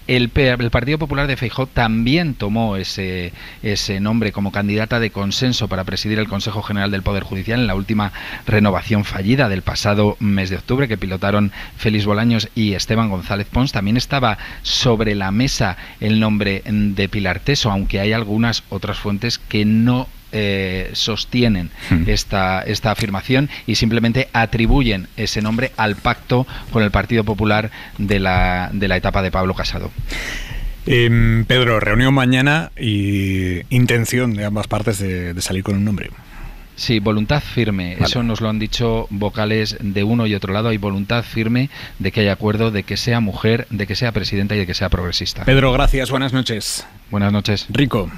El, el Partido Popular de Feijóo también tomó ese, ese nombre como candidata de consenso para presidir el Consejo General del Poder Judicial en la última renovación fallida del pasado mes de octubre que pilotaron Félix Bolaños y Esteban González Pons. También estaba sobre la mesa el nombre de Pilar Teso, aunque hay algunas otras fuentes que no Eh, sostienen hmm. esta, esta afirmación y simplemente atribuyen ese nombre al pacto con el Partido Popular de la, de la etapa de Pablo Casado. Eh, Pedro, reunión mañana y intención de ambas partes de, de salir con un nombre. Sí, voluntad firme. Vale. Eso nos lo han dicho vocales de uno y otro lado. Hay voluntad firme de que haya acuerdo, de que sea mujer, de que sea presidenta y de que sea progresista. Pedro, gracias. Buenas noches. Buenas noches. Rico.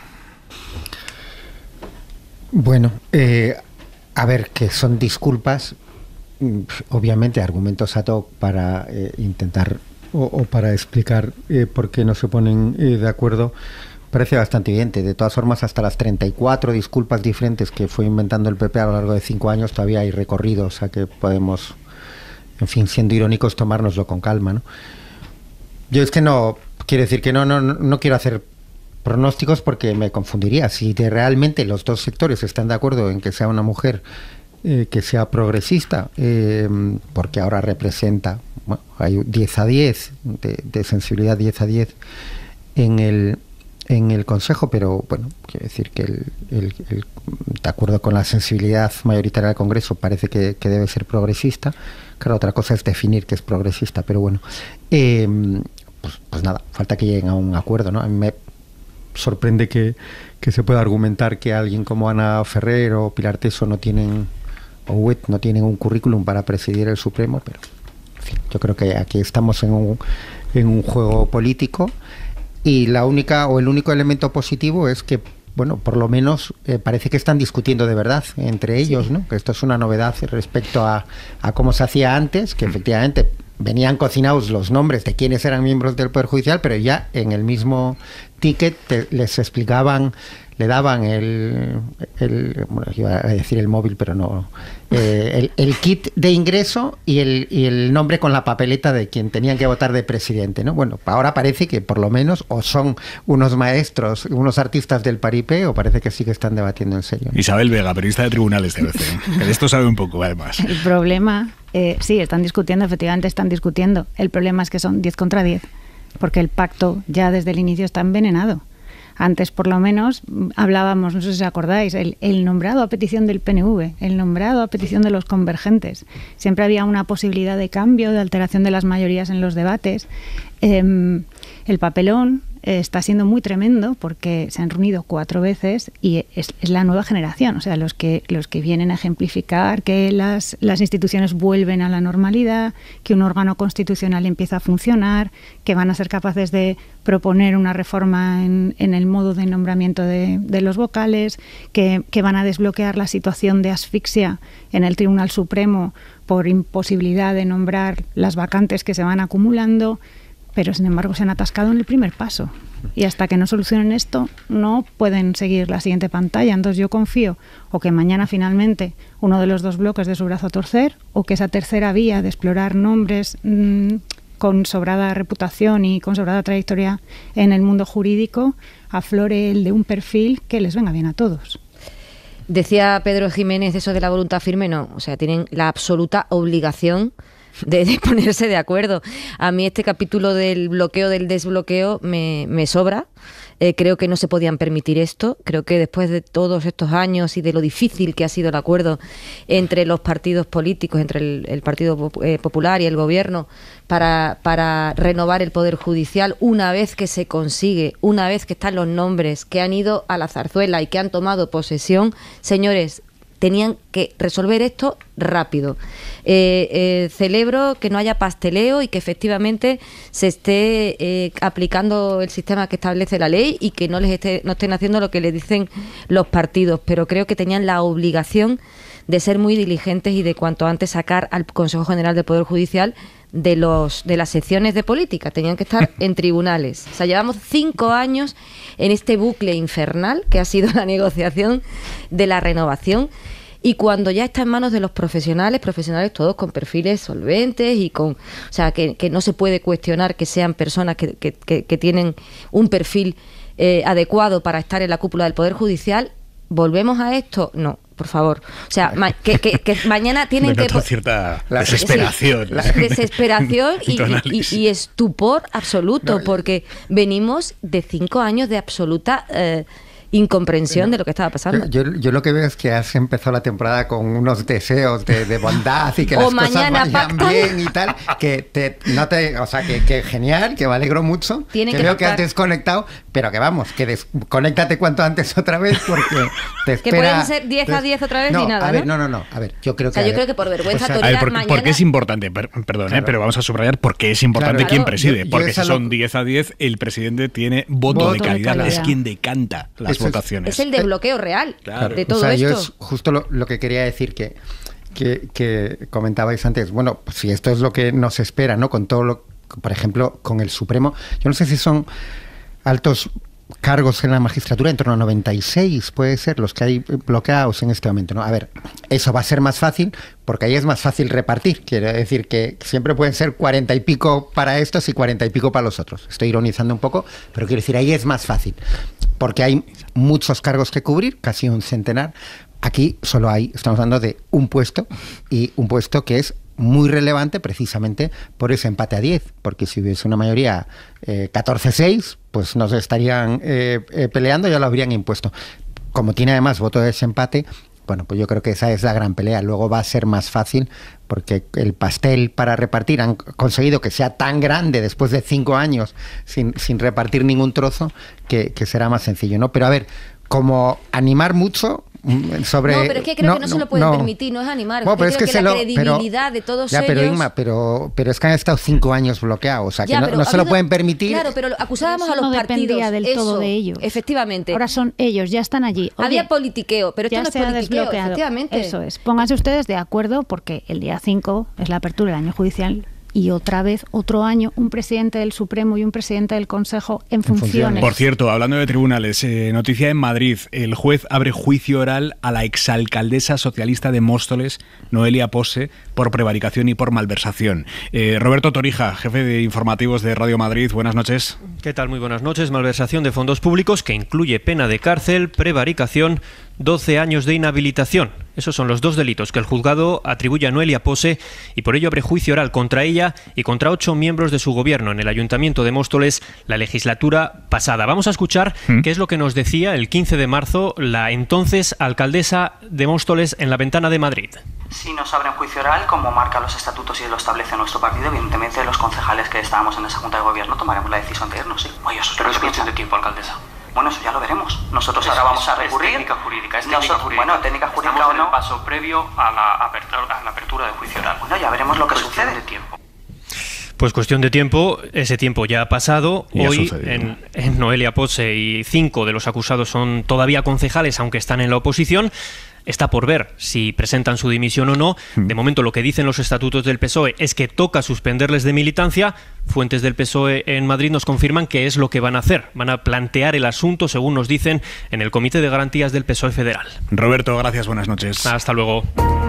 Bueno, eh, a ver, que son disculpas, obviamente argumentos ad hoc para eh, intentar o, o para explicar eh, por qué no se ponen eh, de acuerdo, parece bastante evidente. De todas formas, hasta las treinta y cuatro disculpas diferentes que fue inventando el P P a lo largo de cinco años todavía hay recorrido, o sea que podemos, en fin, siendo irónicos, tomárnoslo con calma, ¿no? Yo es que no, quiero decir que no, no, no quiero hacer pronósticos porque me confundiría. Si de realmente los dos sectores están de acuerdo en que sea una mujer eh, que sea progresista, eh, porque ahora representa, bueno, hay diez a diez, de, de sensibilidad diez a diez en el, en el Consejo, pero bueno, quiero decir que el, el, el, de acuerdo con la sensibilidad mayoritaria del Congreso parece que, que debe ser progresista. Claro, otra cosa es definir qué es progresista, pero bueno, eh, pues, pues nada, falta que lleguen a un acuerdo, ¿no? A mí me sorprende que, que se pueda argumentar que alguien como Ana Ferrer o Pilar Teso no tienen, o Huet no tienen un currículum para presidir el Supremo, pero en fin, yo creo que aquí estamos en un, en un juego político y la única o el único elemento positivo es que, bueno, por lo menos eh, parece que están discutiendo de verdad entre ellos, sí, ¿no? Que esto es una novedad respecto a, a cómo se hacía antes, que efectivamente venían cocinados los nombres de quienes eran miembros del Poder Judicial, pero ya en el mismo ticket te, les explicaban, le daban el, el, bueno, iba a decir el móvil, pero no, eh, el, el kit de ingreso y el, y el nombre con la papeleta de quien tenían que votar de presidente, ¿no? Bueno, ahora parece que por lo menos o son unos maestros, unos artistas del paripé, o parece que sí que están debatiendo en serio, ¿no? Isabel Vega, periodista de Tribunales T V C, que de esto sabe un poco, además. El problema, eh, sí, están discutiendo, efectivamente están discutiendo. El problema es que son diez contra diez, porque el pacto ya desde el inicio está envenenado. Antes, por lo menos, hablábamos, no sé si os acordáis, el, el nombrado a petición del P N V, el nombrado a petición de los convergentes. Siempre había una posibilidad de cambio, de alteración de las mayorías en los debates. Eh, el papelón eh, está siendo muy tremendo porque se han reunido cuatro veces y es, es la nueva generación, o sea, los que, los que vienen a ejemplificar que las, las instituciones vuelven a la normalidad, que un órgano constitucional empieza a funcionar, que van a ser capaces de proponer una reforma en, en el modo de nombramiento de, de los vocales, que, que van a desbloquear la situación de asfixia en el Tribunal Supremo por imposibilidad de nombrar las vacantes que se van acumulando, pero sin embargo se han atascado en el primer paso. Y hasta que no solucionen esto, no pueden seguir la siguiente pantalla. Entonces yo confío o que mañana finalmente uno de los dos bloques de su brazo a torcer, o que esa tercera vía de explorar nombres mmm, con sobrada reputación y con sobrada trayectoria en el mundo jurídico aflore el de un perfil que les venga bien a todos. Decía Pedro Jiménez eso de la voluntad firme, no, o sea, tienen la absoluta obligación de, de ponerse de acuerdo. A mí este capítulo del bloqueo, del desbloqueo, me, me sobra. Eh, creo que no se podían permitir esto. Creo que después de todos estos años y de lo difícil que ha sido el acuerdo entre los partidos políticos, entre el, el Partido eh, Popular y el Gobierno, para, para renovar el Poder Judicial, una vez que se consigue, una vez que están los nombres que han ido a la zarzuela y que han tomado posesión, señores, tenían que resolver esto rápido. Eh, eh, celebro que no haya pasteleo y que efectivamente se esté eh, aplicando el sistema que establece la ley y que no les esté, no estén haciendo lo que les dicen los partidos, pero creo que tenían la obligación de ser muy diligentes y de cuanto antes sacar al Consejo General del Poder Judicial de los de las secciones de política. Tenían que estar en tribunales. O sea, llevamos cinco años en este bucle infernal que ha sido la negociación de la renovación. y cuando ya está en manos de los profesionales, profesionales todos con perfiles solventes y con, o sea, que, que no se puede cuestionar que sean personas que, que, que, que tienen un perfil eh, adecuado para estar en la cúpula del Poder Judicial, ¿volvemos a esto? No. Por favor, o sea, ma que, que, que mañana tienen Me que... cierta desesperación. Sí, la desesperación y, y, y estupor absoluto, porque venimos de cinco años de absoluta eh, incomprensión de lo que estaba pasando. Yo, yo, yo lo que veo es que has empezado la temporada con unos deseos de, de bondad y que o las mañana cosas vayan pactan. bien y tal, que te, no te, o sea, que, que genial, que me alegro mucho. Tienen que que veo pactar. que has desconectado, pero que vamos, que desconéctate cuanto antes otra vez porque te espera. Que pueden ser diez a diez otra vez no, y nada, a ver, ¿no? no, no, no, a ver, yo creo O sea, que... yo creo que por vergüenza o sea, torear A ver, por, mañana... ¿por qué es importante? Per- perdón, Claro. eh, pero vamos a subrayar por qué es importante Claro. quién Claro. preside. Yo- yo porque esa si lo- son diez a diez, el presidente tiene voto, Voto de de calidad. calidad. Es quien decanta las Eso es- votaciones. Es el desbloqueo real Claro. de todo o sea, esto. yo es justo lo, lo que quería decir que, que, que comentabais antes. Bueno, pues si esto es lo que nos espera, ¿no? Con todo lo, por ejemplo, con el Supremo. Yo no sé si son altos cargos en la magistratura, en torno a noventa y seis, puede ser, los que hay bloqueados en este momento, ¿no? A ver, eso va a ser más fácil, porque ahí es más fácil repartir. Quiere decir que siempre pueden ser cuarenta y pico para estos y cuarenta y pico para los otros. Estoy ironizando un poco, pero quiero decir, ahí es más fácil, porque hay muchos cargos que cubrir, casi un centenar. Aquí solo hay, estamos hablando de un puesto, y un puesto que es muy relevante precisamente por ese empate a diez, porque si hubiese una mayoría eh, catorce seis, pues no se estarían eh, eh, peleando, ya lo habrían impuesto. Como tiene además voto de desempate, bueno, pues yo creo que esa es la gran pelea. Luego va a ser más fácil porque el pastel para repartir han conseguido que sea tan grande después de cinco años sin, sin repartir ningún trozo que, que será más sencillo, ¿no? Pero a ver, como animar mucho sobre... No, pero es que creo no, que no, no se lo pueden no. permitir, no es animar. Bueno, es que pero es creo que que, se la lo- credibilidad pero- de todos Ya, ellos... pero Inma, pero, pero es que han estado cinco años bloqueados, o sea, que Ya, no, pero no ha se lo habido- pueden permitir. Claro, pero acusábamos Eso a los no partidos. dependía del todo eso, de ellos. Efectivamente. Ahora son ellos, ya están allí. Oye, Había politiqueo, pero esto ya no es se ha politiqueo, desbloqueado. efectivamente. Eso es. Pónganse ustedes de acuerdo porque el día cinco es la apertura del año judicial y otra vez, otro año, un presidente del Supremo y un presidente del Consejo en, funciones. Por cierto, hablando de tribunales, eh, noticia en Madrid. El juez abre juicio oral a la exalcaldesa socialista de Móstoles, Noelia Pose, por prevaricación y por malversación. Eh, Roberto Torija, jefe de informativos de Radio Madrid, buenas noches. ¿Qué tal? Muy buenas noches. Malversación de fondos públicos que incluye pena de cárcel, prevaricación, doce años de inhabilitación. Esos son los dos delitos que el juzgado atribuye a Noelia Pose y por ello abre juicio oral contra ella y contra ocho miembros de su gobierno en el Ayuntamiento de Móstoles la legislatura pasada. Vamos a escuchar ¿Mm? qué es lo que nos decía el quince de marzo la entonces alcaldesa de Móstoles en la Ventana de Madrid. Si nos abren juicio oral, como marca los estatutos y lo establece nuestro partido, evidentemente los concejales que estábamos en esa Junta de Gobierno tomaremos la decisión de irnos, sí. Oye, eso pero es cuestión de tiempo, alcaldesa. Bueno, eso ya lo veremos. Nosotros Es- ahora vamos es- a es recurrir. técnica jurídica, es Nosotros- técnica jurídica. Bueno, técnica jurídica Estamos o en el no. paso previo a la apertura, a la apertura de juicio oral. Bueno, ya veremos lo que Cuestión sucede. de tiempo. Pues cuestión de tiempo, ese tiempo ya ha pasado. Ya Hoy sucedió. en, en Noelia Pose y cinco de los acusados son todavía concejales, aunque están en la oposición. Está por ver si presentan su dimisión o no. De momento lo que dicen los estatutos del P S O E es que toca suspenderles de militancia. Fuentes del P S O E en Madrid nos confirman que es lo que van a hacer. Van a plantear el asunto, según nos dicen, en el Comité de Garantías del P S O E federal. Roberto, gracias, buenas noches. Hasta luego.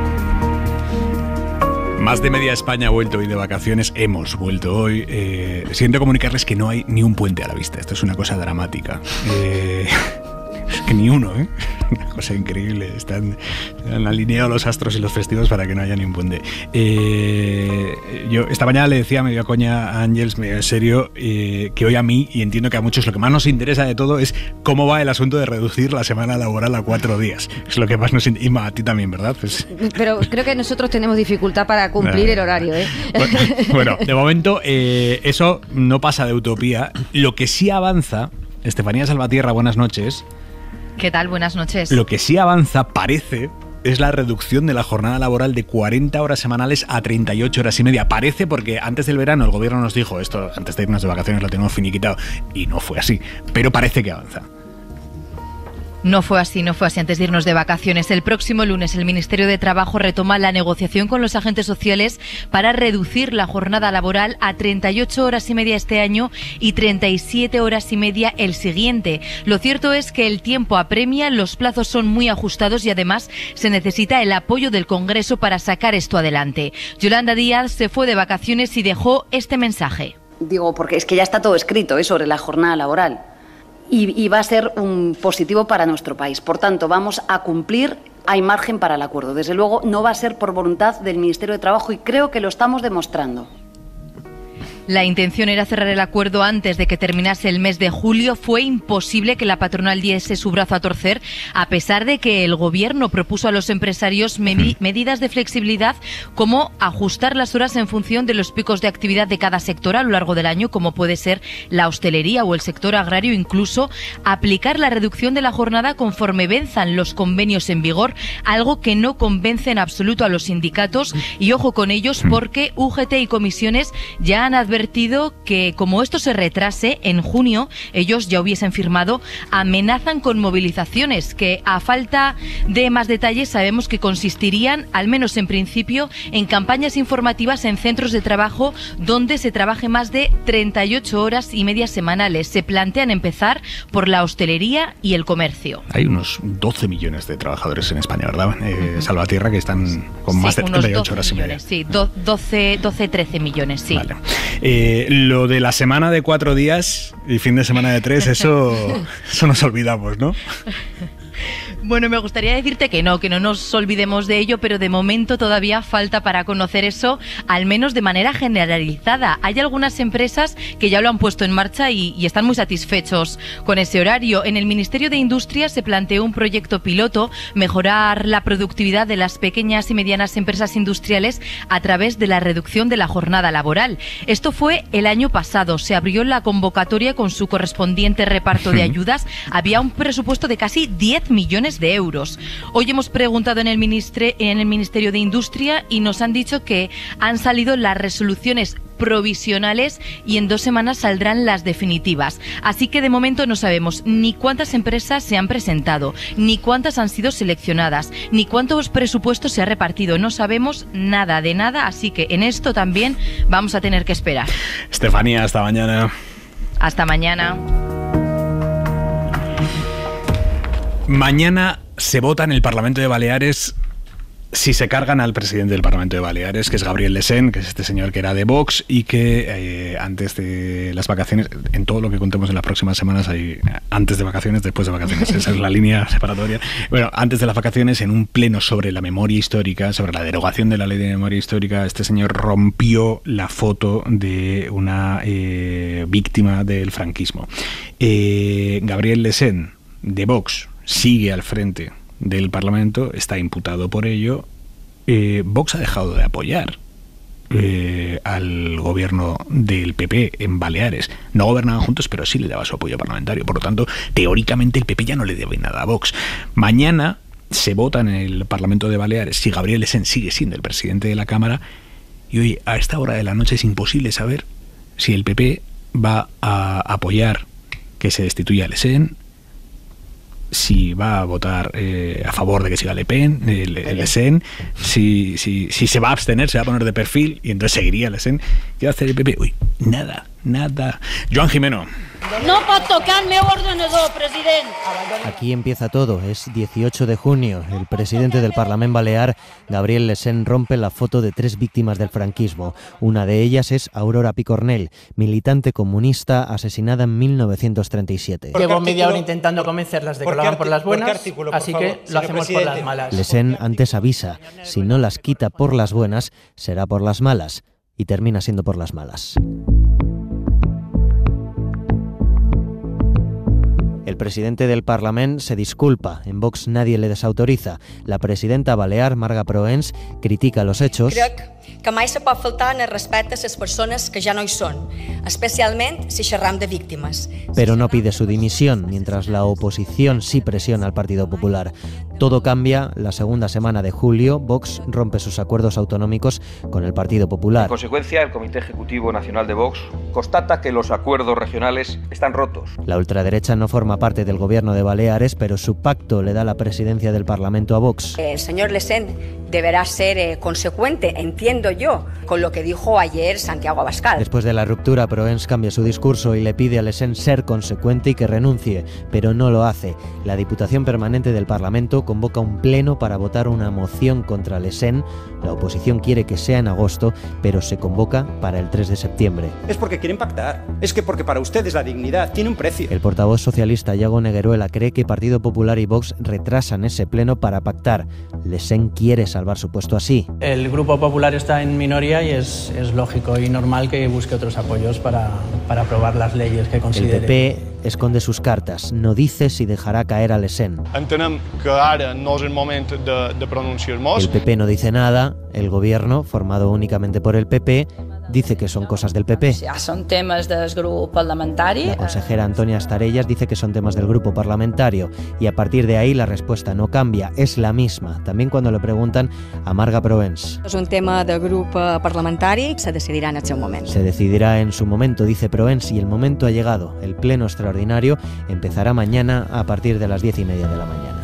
Más de media España ha vuelto hoy de vacaciones, hemos vuelto hoy. Eh, siento comunicarles que no hay ni un puente a la vista, esto es una cosa dramática. Eh, es que ni uno, ¿eh? Una cosa increíble, están, han alineado los astros y los festivos para que no haya ni un puente. Eh, yo esta mañana le decía medio a coña a Ángels, medio en serio, eh, que hoy a mí, y entiendo que a muchos lo que más nos interesa de todo es cómo va el asunto de reducir la semana laboral a cuatro días. Es lo que más nos interesa, y a ti también, ¿verdad? Pues, Pero creo que nosotros tenemos dificultad para cumplir el horario, ¿eh? Bueno, bueno, de momento eh, eso no pasa de utopía. Lo que sí avanza, Estefanía Salvatierra, buenas noches. ¿Qué tal? Buenas noches. Lo que sí avanza, parece, es la reducción de la jornada laboral de cuarenta horas semanales a treinta y ocho horas y media. Parece porque antes del verano el gobierno nos dijo esto, antes de irnos de vacaciones lo tenemos finiquitado, y no fue así. Pero parece que avanza. No fue así, no fue así. Antes de irnos de vacaciones, el próximo lunes el Ministerio de Trabajo retoma la negociación con los agentes sociales para reducir la jornada laboral a treinta y ocho horas y media este año y treinta y siete horas y media el siguiente. Lo cierto es que el tiempo apremia, los plazos son muy ajustados y además se necesita el apoyo del Congreso para sacar esto adelante. Yolanda Díaz se fue de vacaciones y dejó este mensaje. Digo, porque es que ya está todo escrito ¿eh? sobre la jornada laboral. Y, y va a ser un positivo para nuestro país. Por tanto, vamos a cumplir, hay margen para el acuerdo. Desde luego, no va a ser por voluntad del Ministerio de Trabajo y creo que lo estamos demostrando. La intención era cerrar el acuerdo antes de que terminase el mes de julio. Fue imposible que la patronal diese su brazo a torcer, a pesar de que el Gobierno propuso a los empresarios medi- medidas de flexibilidad, como ajustar las horas en función de los picos de actividad de cada sector a lo largo del año, como puede ser la hostelería o el sector agrario, incluso aplicar la reducción de la jornada conforme venzan los convenios en vigor, algo que no convence en absoluto a los sindicatos. Y ojo con ellos, porque U G T y comisiones ya han advertido que como esto se retrase en junio, ellos ya hubiesen firmado, amenazan con movilizaciones que, a falta de más detalles, sabemos que consistirían, al menos en principio, en campañas informativas en centros de trabajo donde se trabaje más de treinta y ocho horas y media semanales. Se plantean empezar por la hostelería y el comercio. Hay unos doce millones de trabajadores en España, ¿verdad? Eh, uh-huh. Salvatierra, que están con sí, más de treinta y ocho horas millones, y media. Sí, do, doce, doce, trece millones, sí. Vale. Eh, lo de la semana de cuatro días y fin de semana de tres, eso, eso nos olvidamos, ¿no? Bueno, me gustaría decirte que no, que no nos olvidemos de ello, pero de momento todavía falta para conocer eso, al menos de manera generalizada. Hay algunas empresas que ya lo han puesto en marcha y, y están muy satisfechos con ese horario. En el Ministerio de Industria se planteó un proyecto piloto, mejorar la productividad de las pequeñas y medianas empresas industriales a través de la reducción de la jornada laboral. Esto fue el año pasado. Se abrió la convocatoria con su correspondiente reparto de ayudas. Había un presupuesto de casi diez millones de euros. Hoy hemos preguntado en el, ministre, en el Ministerio de Industria y nos han dicho que han salido las resoluciones provisionales y en dos semanas saldrán las definitivas. Así que de momento no sabemos ni cuántas empresas se han presentado, ni cuántas han sido seleccionadas, ni cuántos presupuestos se ha repartido. No sabemos nada de nada, así que en esto también vamos a tener que esperar. Estefanía, hasta mañana. Hasta mañana. Mañana se vota en el Parlamento de Baleares si se cargan al presidente del Parlamento de Baleares, que es Gabriel Lesén, que es este señor que era de Vox y que eh, antes de las vacaciones, en todo lo que contemos en las próximas semanas, hay antes de vacaciones, después de vacaciones, esa es la línea separatoria. Bueno, antes de las vacaciones, en un pleno sobre la memoria histórica, sobre la derogación de la ley de memoria histórica, este señor rompió la foto de una eh, víctima del franquismo. Eh, Gabriel Lesén, de Vox, sigue al frente del Parlamento, está imputado por ello. Eh, Vox ha dejado de apoyar eh, al gobierno del P P en Baleares. No gobernaban juntos, pero sí le daba su apoyo parlamentario. Por lo tanto, teóricamente el P P ya no le debe nada a Vox. Mañana se vota en el Parlamento de Baleares si Gabriel Lesén sigue siendo el presidente de la Cámara. Y hoy, a esta hora de la noche, es imposible saber si el P P va a apoyar que se destituya a Lesén, si va a votar eh, a favor de que siga Le Pen, el, el Lesén, si, si, si se va a abstener, se va a poner de perfil y entonces seguiría Lesén. ¿Qué va a hacer el P P? Uy, nada, nada. Joan Jimeno. No pot tocar el meu ordenador, president. Aquí empieza todo. Es dieciocho de junio. El presidente del Parlament Balear, Gabriel Lesén, rompe la foto de tres víctimas del franquismo. Una de ellas es Aurora Picornell, militante comunista asesinada en mil novecientos treinta y siete. Llevo media hora intentando convencerlas de que lo hagan por las buenas, artículo, por así favor, que lo hacemos presidente. Por las malas. Lesén antes avisa, si no las quita por las buenas, será por las malas. Y termina siendo por las malas. El presidente del Parlament se disculpa. En Vox nadie le desautoriza. La presidenta balear, Marga Proens, critica los hechos. Crec que mai se pot faltar en el respecte a les persones que ja no hi són, especialment si xerram de víctimes. Pero no pide su dimisión, mientras la oposición sí presiona al Partido Popular. Todo cambia la segunda semana de julio. Vox rompe sus acuerdos autonómicos con el Partido Popular. En consecuencia, el Comité Ejecutivo Nacional de Vox constata que los acuerdos regionales están rotos. La ultraderecha no forma parte parte del gobierno de Baleares, pero su pacto le da la presidencia del Parlamento a Vox. El señor Le Sen deberá ser eh, consecuente, entiendo yo, con lo que dijo ayer Santiago Abascal. Después de la ruptura, Proens cambia su discurso y le pide a Le Sen ser consecuente y que renuncie, pero no lo hace. La Diputación Permanente del Parlamento convoca un pleno para votar una moción contra Le Sen. La oposición quiere que sea en agosto, pero se convoca para el tres de septiembre. Es porque quieren pactar. Es que porque para ustedes la dignidad tiene un precio. El portavoz socialista Iago Negueruela cree que Partido Popular y Vox retrasan ese pleno para pactar. Le Sen quiere salvar su puesto así. El Grupo Popular está en minoría y es, es lógico y normal que busque otros apoyos para, para aprobar las leyes que considere. El P P esconde sus cartas, no dice si dejará caer a Le Sen. Entenem que ara no és el moment de, de pronunciar-nos. El P P no dice nada, el gobierno, formado únicamente por el P P, dice que son cosas del P P. Ja són temes del grup parlamentari. La consejera Antonia Estarellas dice que son temas del grupo parlamentario y a partir de ahí la respuesta no cambia, es la misma. También cuando le preguntan a Marga Proens. És un tema del grup parlamentari, se decidirà en el seu moment. Se decidirá en su momento, dice Proens, y el momento ha llegado. El pleno extraordinario empezará mañana a partir de las diez y media de la mañana.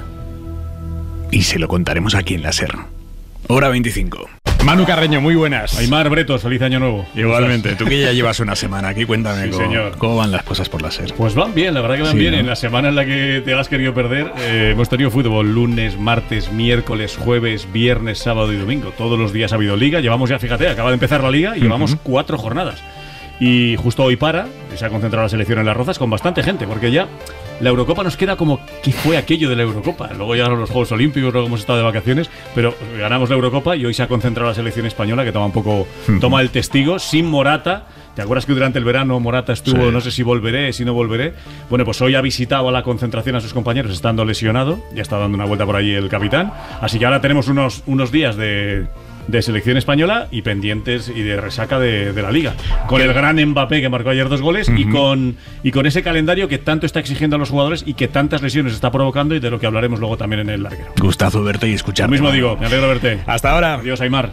Y se lo contaremos aquí en la SER. Hora veinticinco. Manu Carreño, muy buenas. Aimar Bretos, feliz año nuevo. Igualmente, tú que ya llevas una semana aquí, cuéntame sí, cómo, señor. cómo van las cosas por la SER. Pues van bien, la verdad que van sí, bien. ¿no? En la semana en la que te has querido perder, eh, hemos tenido fútbol lunes, martes, miércoles, jueves, viernes, sábado y domingo. Todos los días ha habido liga. Llevamos ya, fíjate, acaba de empezar la liga y uh-huh. llevamos cuatro jornadas. Y justo hoy para, se ha concentrado la selección en Las Rozas con bastante gente, porque ya la Eurocopa nos queda como ¿qué fue aquello de la Eurocopa? Luego llegaron los Juegos Olímpicos, luego hemos estado de vacaciones, pero ganamos la Eurocopa y hoy se ha concentrado la selección española, que toma un poco, toma el testigo, sin Morata. ¿Te acuerdas que durante el verano Morata estuvo, sí. no sé si volveré, si no volveré? Bueno, pues hoy ha visitado a la concentración a sus compañeros estando lesionado, ya está dando una vuelta por allí el capitán, así que ahora tenemos unos, unos días de... de selección española y pendientes y de resaca de, de la Liga. Con el gran Mbappé que marcó ayer dos goles uh-huh. y, con, y con ese calendario que tanto está exigiendo a los jugadores y que tantas lesiones está provocando y de lo que hablaremos luego también en el larguero. Gustazo verte y escucharte. Lo mismo digo, me alegro verte. Hasta ahora. Adiós, Aimar.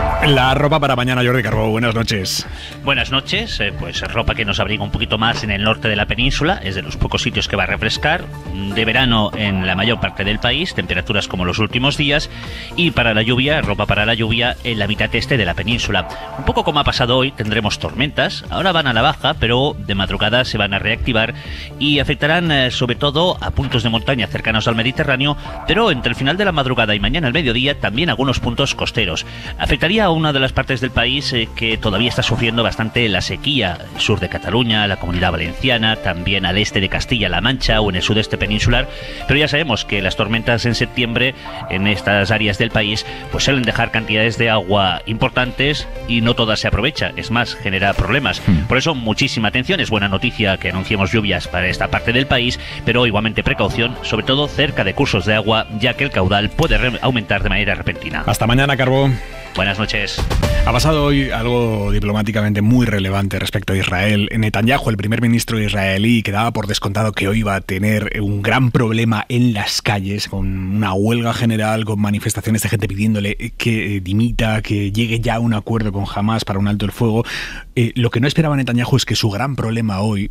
La ropa para mañana, Jordi Carbó. Buenas noches. Buenas noches. Eh, pues ropa que nos abriga un poquito más en el norte de la península. Es de los pocos sitios que va a refrescar. De verano en la mayor parte del país. Temperaturas como los últimos días. Y para la lluvia, ropa para la lluvia en la mitad este de la península. Un poco como ha pasado hoy, tendremos tormentas. Ahora van a la baja, pero de madrugada se van a reactivar y afectarán eh, sobre todo a puntos de montaña cercanos al Mediterráneo, pero entre el final de la madrugada y mañana al mediodía también algunos puntos costeros. Afectaría a una de las partes del país eh, que todavía está sufriendo bastante la sequía, el sur de Cataluña, la Comunidad Valenciana, también al este de Castilla-La Mancha o en el sudeste peninsular, pero ya sabemos que las tormentas en septiembre en estas áreas del país pues suelen dejar cantidades de agua importantes y no toda se aprovecha, es más, genera problemas. Por eso muchísima atención, es buena noticia que anunciemos lluvias para esta parte del país, pero igualmente precaución, sobre todo cerca de cursos de agua, ya que el caudal puede aumentar de manera repentina. Hasta mañana, Carbó. Buenas noches. Ha pasado hoy algo diplomáticamente muy relevante respecto a Israel. Netanyahu, el primer ministro israelí, que daba por descontado que hoy iba a tener un gran problema en las calles, con una huelga general, con manifestaciones de gente pidiéndole que dimita, que llegue ya a un acuerdo con Hamas para un alto el fuego. Eh, lo que no esperaba Netanyahu es que su gran problema hoy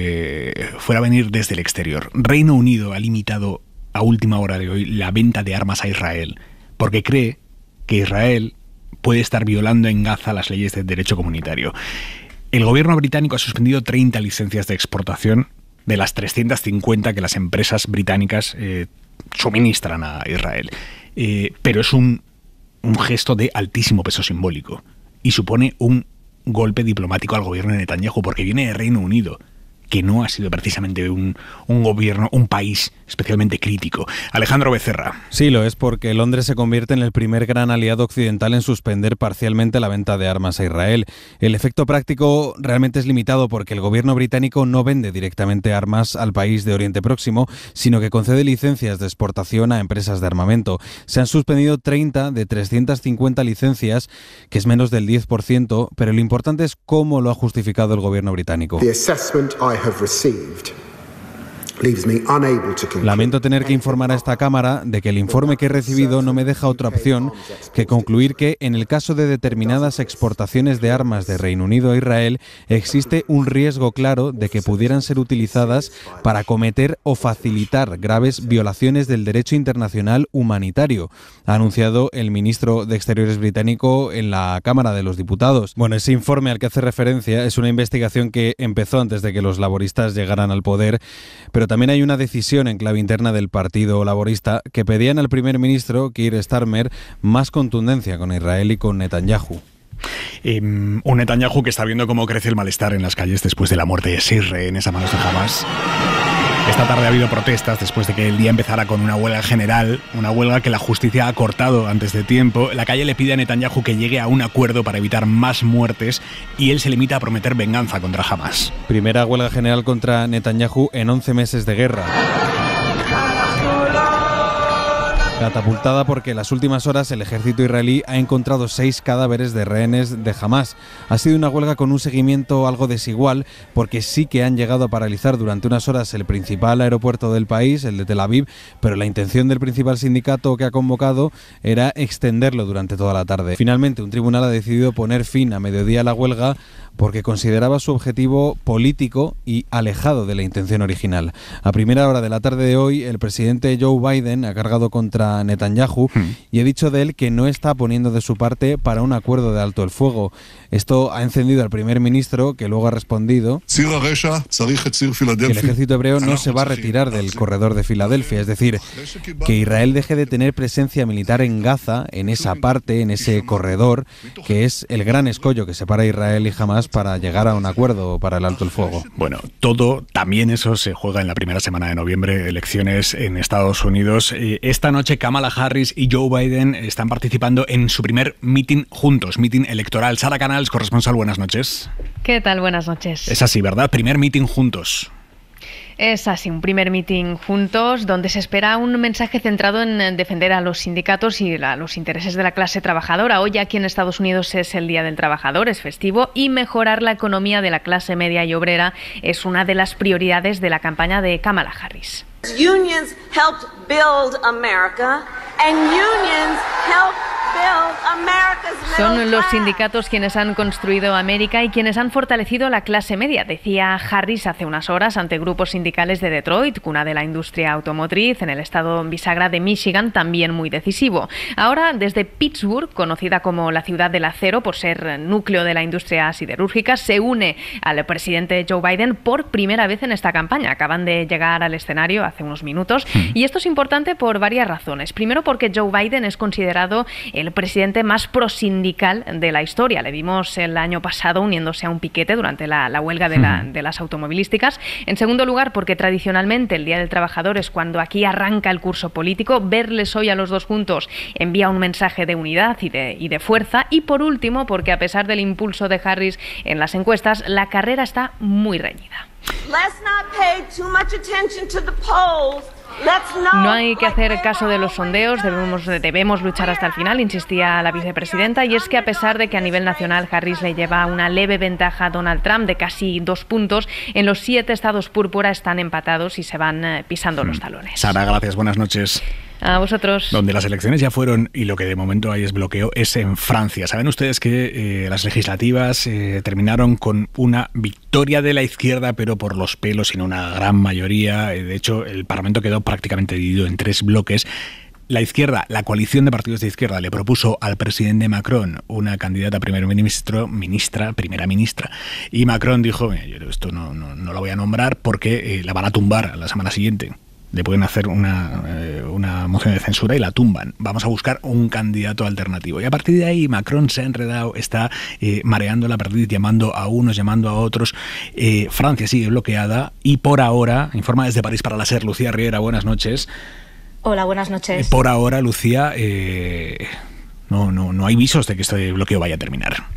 eh, fuera a venir desde el exterior. Reino Unido ha limitado a última hora de hoy la venta de armas a Israel, porque cree que Israel puede estar violando en Gaza las leyes del derecho comunitario. El gobierno británico ha suspendido treinta licencias de exportación de las trescientas cincuenta que las empresas británicas eh, suministran a Israel. Eh, pero es un, un gesto de altísimo peso simbólico y supone un golpe diplomático al gobierno de Netanyahu, porque viene de Reino Unido, que no ha sido precisamente un, un gobierno, un país especialmente crítico. Alejandro Becerra. Sí, lo es, porque Londres se convierte en el primer gran aliado occidental en suspender parcialmente la venta de armas a Israel. El efecto práctico realmente es limitado porque el gobierno británico no vende directamente armas al país de Oriente Próximo, sino que concede licencias de exportación a empresas de armamento. Se han suspendido treinta de trescientas cincuenta licencias, que es menos del diez por ciento, pero lo importante es cómo lo ha justificado el gobierno británico. The assessment I have received Lamento tener que informar a esta Cámara de que el informe que he recibido no me deja otra opción que concluir que, en el caso de determinadas exportaciones de armas de Reino Unido a Israel, existe un riesgo claro de que pudieran ser utilizadas para cometer o facilitar graves violaciones del derecho internacional humanitario, ha anunciado el ministro de Exteriores británico en la Cámara de los Diputados. Bueno, ese informe al que hace referencia es una investigación que empezó antes de que los laboristas llegaran al poder, pero también hay una decisión en clave interna del Partido Laborista que pedían al primer ministro, Keir Starmer, más contundencia con Israel y con Netanyahu. Eh, un Netanyahu que está viendo cómo crece el malestar en las calles después de la muerte de seis rehenes a manos de Hamas. Esta tarde ha habido protestas después de que el día empezara con una huelga general, una huelga que la justicia ha cortado antes de tiempo. La calle le pide a Netanyahu que llegue a un acuerdo para evitar más muertes y él se limita a prometer venganza contra Hamas. Primera huelga general contra Netanyahu en once meses de guerra. Catapultada porque en las últimas horas el ejército israelí ha encontrado seis cadáveres de rehenes de Hamas. Ha sido una huelga con un seguimiento algo desigual porque sí que han llegado a paralizar durante unas horas el principal aeropuerto del país, el de Tel Aviv, pero la intención del principal sindicato que ha convocado era extenderlo durante toda la tarde. Finalmente, un tribunal ha decidido poner fin a mediodía a la huelga porque consideraba su objetivo político y alejado de la intención original. A primera hora de la tarde de hoy, el presidente Joe Biden ha cargado contra Netanyahu hmm. y ha dicho de él que no está poniendo de su parte para un acuerdo de alto el fuego. Esto ha encendido al primer ministro, que luego ha respondido que el ejército hebreo no se va a retirar del corredor de Filadelfia, es decir, que Israel deje de tener presencia militar en Gaza, en esa parte, en ese corredor, que es el gran escollo que separa a Israel y Hamas para llegar a un acuerdo para el alto el fuego. Bueno, todo, también eso se juega en la primera semana de noviembre, elecciones en Estados Unidos. Esta noche Kamala Harris y Joe Biden están participando en su primer meeting juntos, meeting electoral. Sara Canals, corresponsal, buenas noches. ¿Qué tal? Buenas noches. Es así, ¿verdad? Primer meeting juntos. Es así, un primer mitin juntos donde se espera un mensaje centrado en defender a los sindicatos y a los intereses de la clase trabajadora. Hoy aquí en Estados Unidos es el Día del Trabajador, es festivo, y mejorar la economía de la clase media y obrera es una de las prioridades de la campaña de Kamala Harris. Unions helped build America and unions helped build America's middle class. Son los sindicatos quienes han construido América y quienes han fortalecido la clase media, decía Harris hace unas horas ante grupos sindicales de Detroit, cuna de la industria automotriz, en el estado bisagra de Michigan, también muy decisivo. Ahora, desde Pittsburgh, conocida como la ciudad del acero por ser núcleo de la industria siderúrgica, se une al presidente Joe Biden por primera vez en esta campaña. Acaban de llegar al escenario hace unos minutos y esto es importante por varias razones. Primero, porque Joe Biden es considerado el presidente más prosindical de la historia. Le vimos el año pasado uniéndose a un piquete durante la, la huelga de, la, de las automovilísticas. En segundo lugar, porque tradicionalmente el Día del Trabajador es cuando aquí arranca el curso político. Verles hoy a los dos juntos envía un mensaje de unidad y de, y de fuerza. Y por último, porque a pesar del impulso de Harris en las encuestas, la carrera está muy reñida. No hay que hacer caso de los sondeos, debemos, debemos luchar hasta el final, insistía la vicepresidenta, y es que a pesar de que a nivel nacional Harris le lleva una leve ventaja a Donald Trump de casi dos puntos, en los siete estados púrpura están empatados y se van eh, pisando los talones. Sara, gracias, buenas noches. A vosotros. Donde las elecciones ya fueron y lo que de momento hay es bloqueo es en Francia. Saben ustedes que eh, las legislativas eh, terminaron con una victoria de la izquierda, pero por los pelos, en una gran mayoría. Eh, de hecho, el Parlamento quedó prácticamente dividido en tres bloques. La izquierda, la coalición de partidos de izquierda, le propuso al presidente Macron una candidata a primer ministro, ministra, primera ministra, y Macron dijo, yo esto no, no, no la voy a nombrar porque eh, la van a tumbar la semana siguiente. Le pueden hacer una, eh, una moción de censura y la tumban. Vamos a buscar un candidato alternativo. Y a partir de ahí Macron se ha enredado, está eh, mareando la perdiz, llamando a unos, llamando a otros. Eh, Francia sigue bloqueada y por ahora, informa desde París para la SER, Lucía Riera, buenas noches. Hola, buenas noches. Eh, por ahora, Lucía, eh, no, no, no hay visos de que este bloqueo vaya a terminar.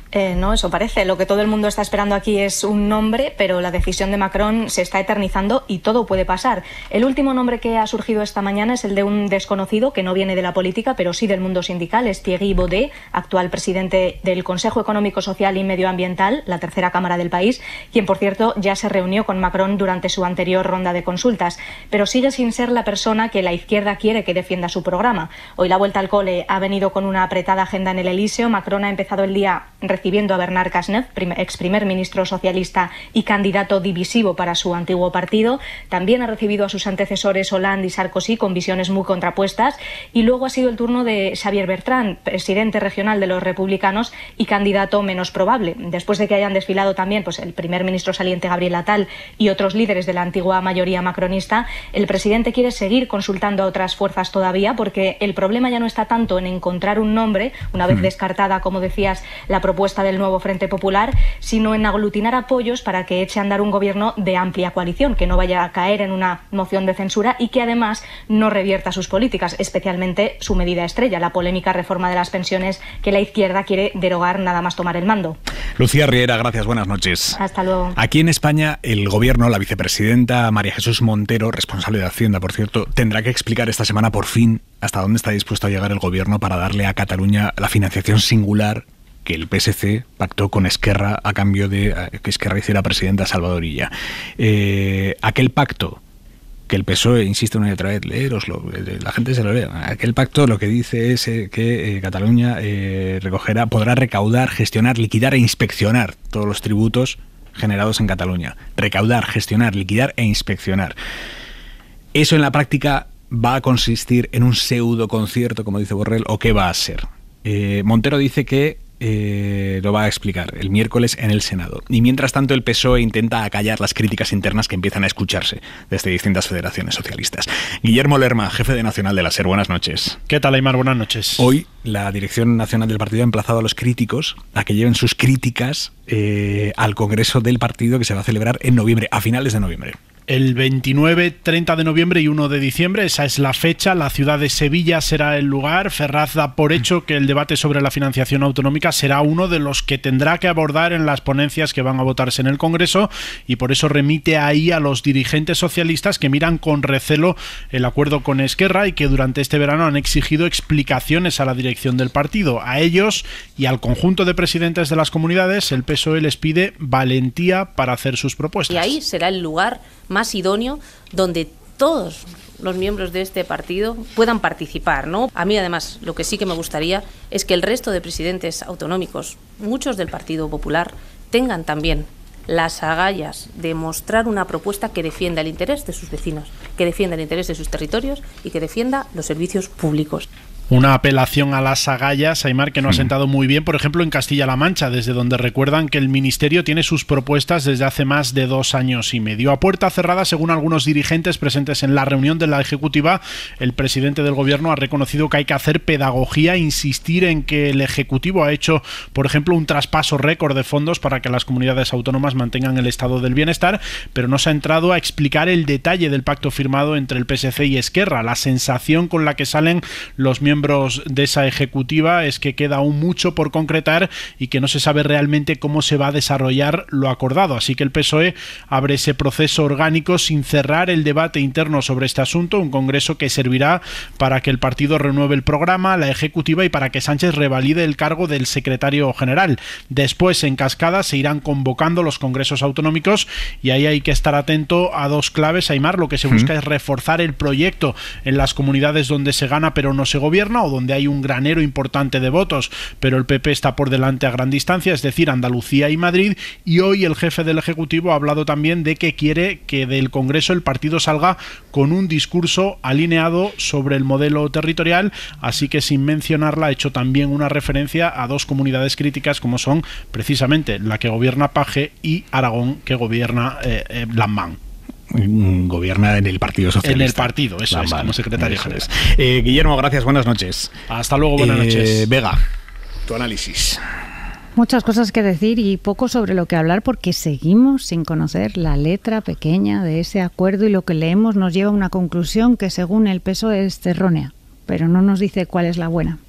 Eh, no, eso parece. Lo que todo el mundo está esperando aquí es un nombre, pero la decisión de Macron se está eternizando y todo puede pasar. El último nombre que ha surgido esta mañana es el de un desconocido que no viene de la política, pero sí del mundo sindical. Es Thierry Baudet, actual presidente del Consejo Económico, Social y Medioambiental, la tercera cámara del país, quien, por cierto, ya se reunió con Macron durante su anterior ronda de consultas. Pero sigue sin ser la persona que la izquierda quiere que defienda su programa. Hoy la vuelta al cole ha venido con una apretada agenda en el Elíseo. Macron ha empezado el día recibiendo a Bernard Cazeneuve, ex primer ministro socialista y candidato divisivo para su antiguo partido. También ha recibido a sus antecesores Hollande y Sarkozy con visiones muy contrapuestas. Y luego ha sido el turno de Xavier Bertrand, presidente regional de los republicanos y candidato menos probable. Después de que hayan desfilado también pues, el primer ministro saliente Gabriel Attal y otros líderes de la antigua mayoría macronista, el presidente quiere seguir consultando a otras fuerzas todavía, porque el problema ya no está tanto en encontrar un nombre, una vez descartada, como decías, la propuesta del nuevo Frente Popular, sino en aglutinar apoyos para que eche a andar un gobierno de amplia coalición, que no vaya a caer en una moción de censura y que además no revierta sus políticas, especialmente su medida estrella, la polémica reforma de las pensiones que la izquierda quiere derogar nada más tomar el mando. Lucía Riera, gracias, buenas noches. Hasta luego. Aquí en España, el gobierno, la vicepresidenta María Jesús Montero, responsable de Hacienda, por cierto, tendrá que explicar esta semana por fin hasta dónde está dispuesto a llegar el gobierno para darle a Cataluña la financiación singular que el P S C pactó con Esquerra a cambio de que Esquerra hiciera presidenta a Salvador Illa. Eh, aquel pacto que el P S O E insiste una y otra vez, leeroslo, la gente se lo lee. Aquel pacto lo que dice es eh, que eh, Cataluña eh, recogerá, podrá recaudar, gestionar, liquidar e inspeccionar todos los tributos generados en Cataluña. Recaudar, gestionar, liquidar e inspeccionar. Eso en la práctica va a consistir en un pseudo concierto, como dice Borrell, o qué va a ser. Eh, Montero dice que Eh, lo va a explicar el miércoles en el Senado. Y mientras tanto el P S O E intenta acallar las críticas internas que empiezan a escucharse desde distintas federaciones socialistas. Guillermo Lerma, jefe de Nacional de la SER, buenas noches. ¿Qué tal, Aimar? Buenas noches. Hoy la Dirección Nacional del Partido ha emplazado a los críticos a que lleven sus críticas eh, al Congreso del Partido, que se va a celebrar en noviembre, a finales de noviembre. El veintinueve, treinta de noviembre y uno de diciembre, esa es la fecha. La ciudad de Sevilla será el lugar. Ferraz da por hecho que el debate sobre la financiación autonómica será uno de los que tendrá que abordar en las ponencias que van a votarse en el Congreso, y por eso remite ahí a los dirigentes socialistas que miran con recelo el acuerdo con Esquerra y que durante este verano han exigido explicaciones a la dirección del partido. A ellos y al conjunto de presidentes de las comunidades, el P S O E les pide valentía para hacer sus propuestas. Y ahí será el lugar más idóneo donde todos los miembros de este partido puedan participar, ¿no? A mí, además, lo que sí que me gustaría es que el resto de presidentes autonómicos, muchos del Partido Popular, tengan también las agallas de mostrar una propuesta que defienda el interés de sus vecinos, que defienda el interés de sus territorios y que defienda los servicios públicos. Una apelación a las agallas, Aimar, que no ha sentado muy bien, por ejemplo, en Castilla-La Mancha, desde donde recuerdan que el Ministerio tiene sus propuestas desde hace más de dos años y medio. A puerta cerrada, según algunos dirigentes presentes en la reunión de la Ejecutiva, el presidente del Gobierno ha reconocido que hay que hacer pedagogía, insistir en que el Ejecutivo ha hecho, por ejemplo, un traspaso récord de fondos para que las comunidades autónomas mantengan el estado del bienestar, pero no se ha entrado a explicar el detalle del pacto firmado entre el P S C y Esquerra. La sensación con la que salen los miembros de esa ejecutiva es que queda aún mucho por concretar y que no se sabe realmente cómo se va a desarrollar lo acordado. Así que el P S O E abre ese proceso orgánico sin cerrar el debate interno sobre este asunto, un congreso que servirá para que el partido renueve el programa, la ejecutiva y para que Sánchez revalide el cargo del secretario general. Después, en cascada, se irán convocando los congresos autonómicos y ahí hay que estar atento a dos claves, Aimar. Lo que se busca es reforzar el proyecto en las comunidades donde se gana pero no se gobierna, o donde hay un granero importante de votos, pero el P P está por delante a gran distancia, es decir, Andalucía y Madrid. Y hoy el jefe del Ejecutivo ha hablado también de que quiere que del Congreso el partido salga con un discurso alineado sobre el modelo territorial, así que sin mencionarla ha hecho también una referencia a dos comunidades críticas como son precisamente la que gobierna Paje y Aragón, que gobierna eh, eh, Lamán. Gobierna en el Partido Socialista. En el partido, eso Lamán, es, como secretario general. Eh, Guillermo, gracias, buenas noches. Hasta luego, buenas eh, noches. Vega, tu análisis. Muchas cosas que decir y poco sobre lo que hablar, porque seguimos sin conocer la letra pequeña de ese acuerdo, y lo que leemos nos lleva a una conclusión que según el P S O E es errónea, pero no nos dice cuál es la buena.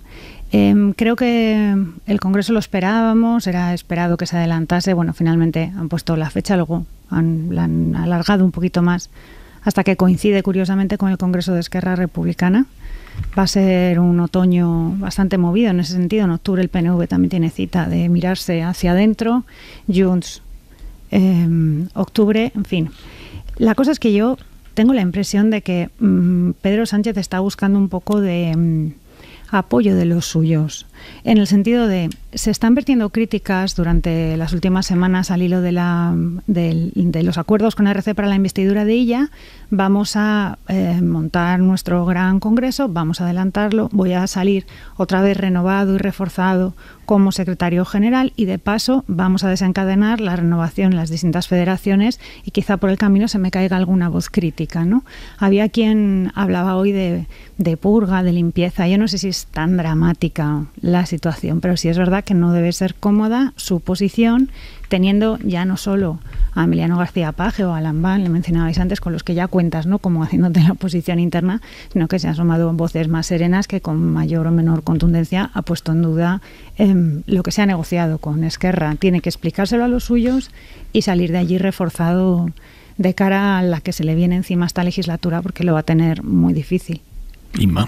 Eh, creo que el Congreso lo esperábamos, era esperado que se adelantase. Bueno, finalmente han puesto la fecha, luego han, la han alargado un poquito más hasta que coincide curiosamente con el Congreso de Esquerra Republicana. Va a ser un otoño bastante movido en ese sentido. En octubre el P N V también tiene cita de mirarse hacia adentro. Junts, eh, octubre, en fin. La cosa es que yo tengo la impresión de que mmm, Pedro Sánchez está buscando un poco de mmm, apoyo de los suyos, en el sentido de se están vertiendo críticas durante las últimas semanas al hilo de, la, de, de los acuerdos con R C para la investidura de Illa. Vamos a eh, montar nuestro gran congreso, vamos a adelantarlo, voy a salir otra vez renovado y reforzado como secretario general y de paso vamos a desencadenar la renovación en las distintas federaciones y quizá por el camino se me caiga alguna voz crítica, ¿no? Había quien hablaba hoy de, de purga, de limpieza. Yo no sé si es tan dramática la situación, pero sí es verdad que no debe ser cómoda su posición, teniendo ya no solo a Emiliano García Paje o a Lambán, le mencionabais antes, con los que ya cuentas, ¿no?, como haciéndote la oposición interna, sino que se han asomado voces más serenas que con mayor o menor contundencia ha puesto en duda eh, lo que se ha negociado con Esquerra. Tiene que explicárselo a los suyos y salir de allí reforzado de cara a la que se le viene encima esta legislatura, porque lo va a tener muy difícil. Inma.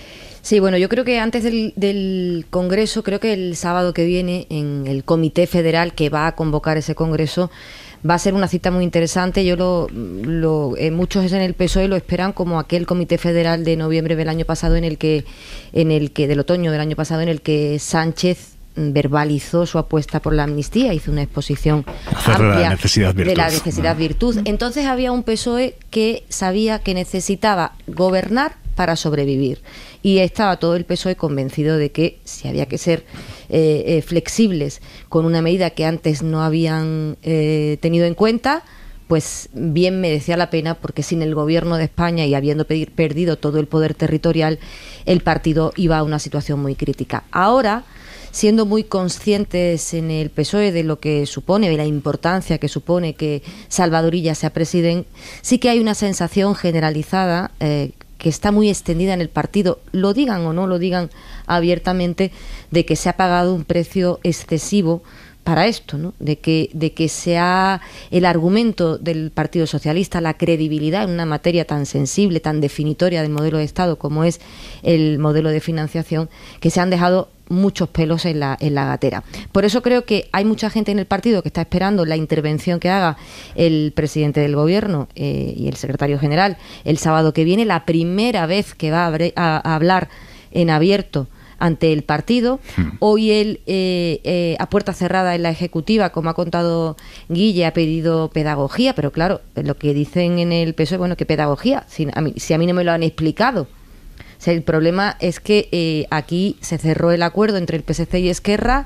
Sí, bueno, yo creo que antes del, del Congreso, creo que el sábado que viene, en el Comité Federal que va a convocar ese Congreso, va a ser una cita muy interesante. Yo lo, lo eh, muchos en el P S O E lo esperan como aquel Comité Federal de noviembre del año pasado, en el que, en el que del otoño del año pasado, en el que Sánchez verbalizó su apuesta por la amnistía, hizo una exposición amplia de la necesidad virtud. de la necesidad virtud. Entonces había un P S O E que sabía que necesitaba gobernar para sobrevivir. Y estaba todo el P S O E convencido de que si había que ser eh, eh, flexibles con una medida que antes no habían eh, tenido en cuenta, pues bien merecía la pena, porque sin el gobierno de España y habiendo pedir, perdido todo el poder territorial, el partido iba a una situación muy crítica. Ahora, siendo muy conscientes en el P S O E de lo que supone, de la importancia que supone que Salvador Illa sea presidente, sí que hay una sensación generalizada eh, que está muy extendida en el partido, lo digan o no lo digan abiertamente, de que se ha pagado un precio excesivo para esto, ¿no? De que, de que sea el argumento del Partido Socialista, la credibilidad en una materia tan sensible, tan definitoria del modelo de Estado como es el modelo de financiación, que se han dejado muchos pelos en la, en la gatera. Por eso creo que hay mucha gente en el partido que está esperando la intervención que haga el presidente del gobierno eh, y el secretario general el sábado que viene, la primera vez que va a, a, a hablar en abierto ante el partido. Hmm. Hoy él, eh, eh, a puerta cerrada en la ejecutiva, como ha contado Guille, ha pedido pedagogía, pero claro, lo que dicen en el P S O E, bueno, ¿qué pedagogía? Si a mí, si a mí no me lo han explicado. O sea, el problema es que eh, aquí se cerró el acuerdo entre el P S C y Esquerra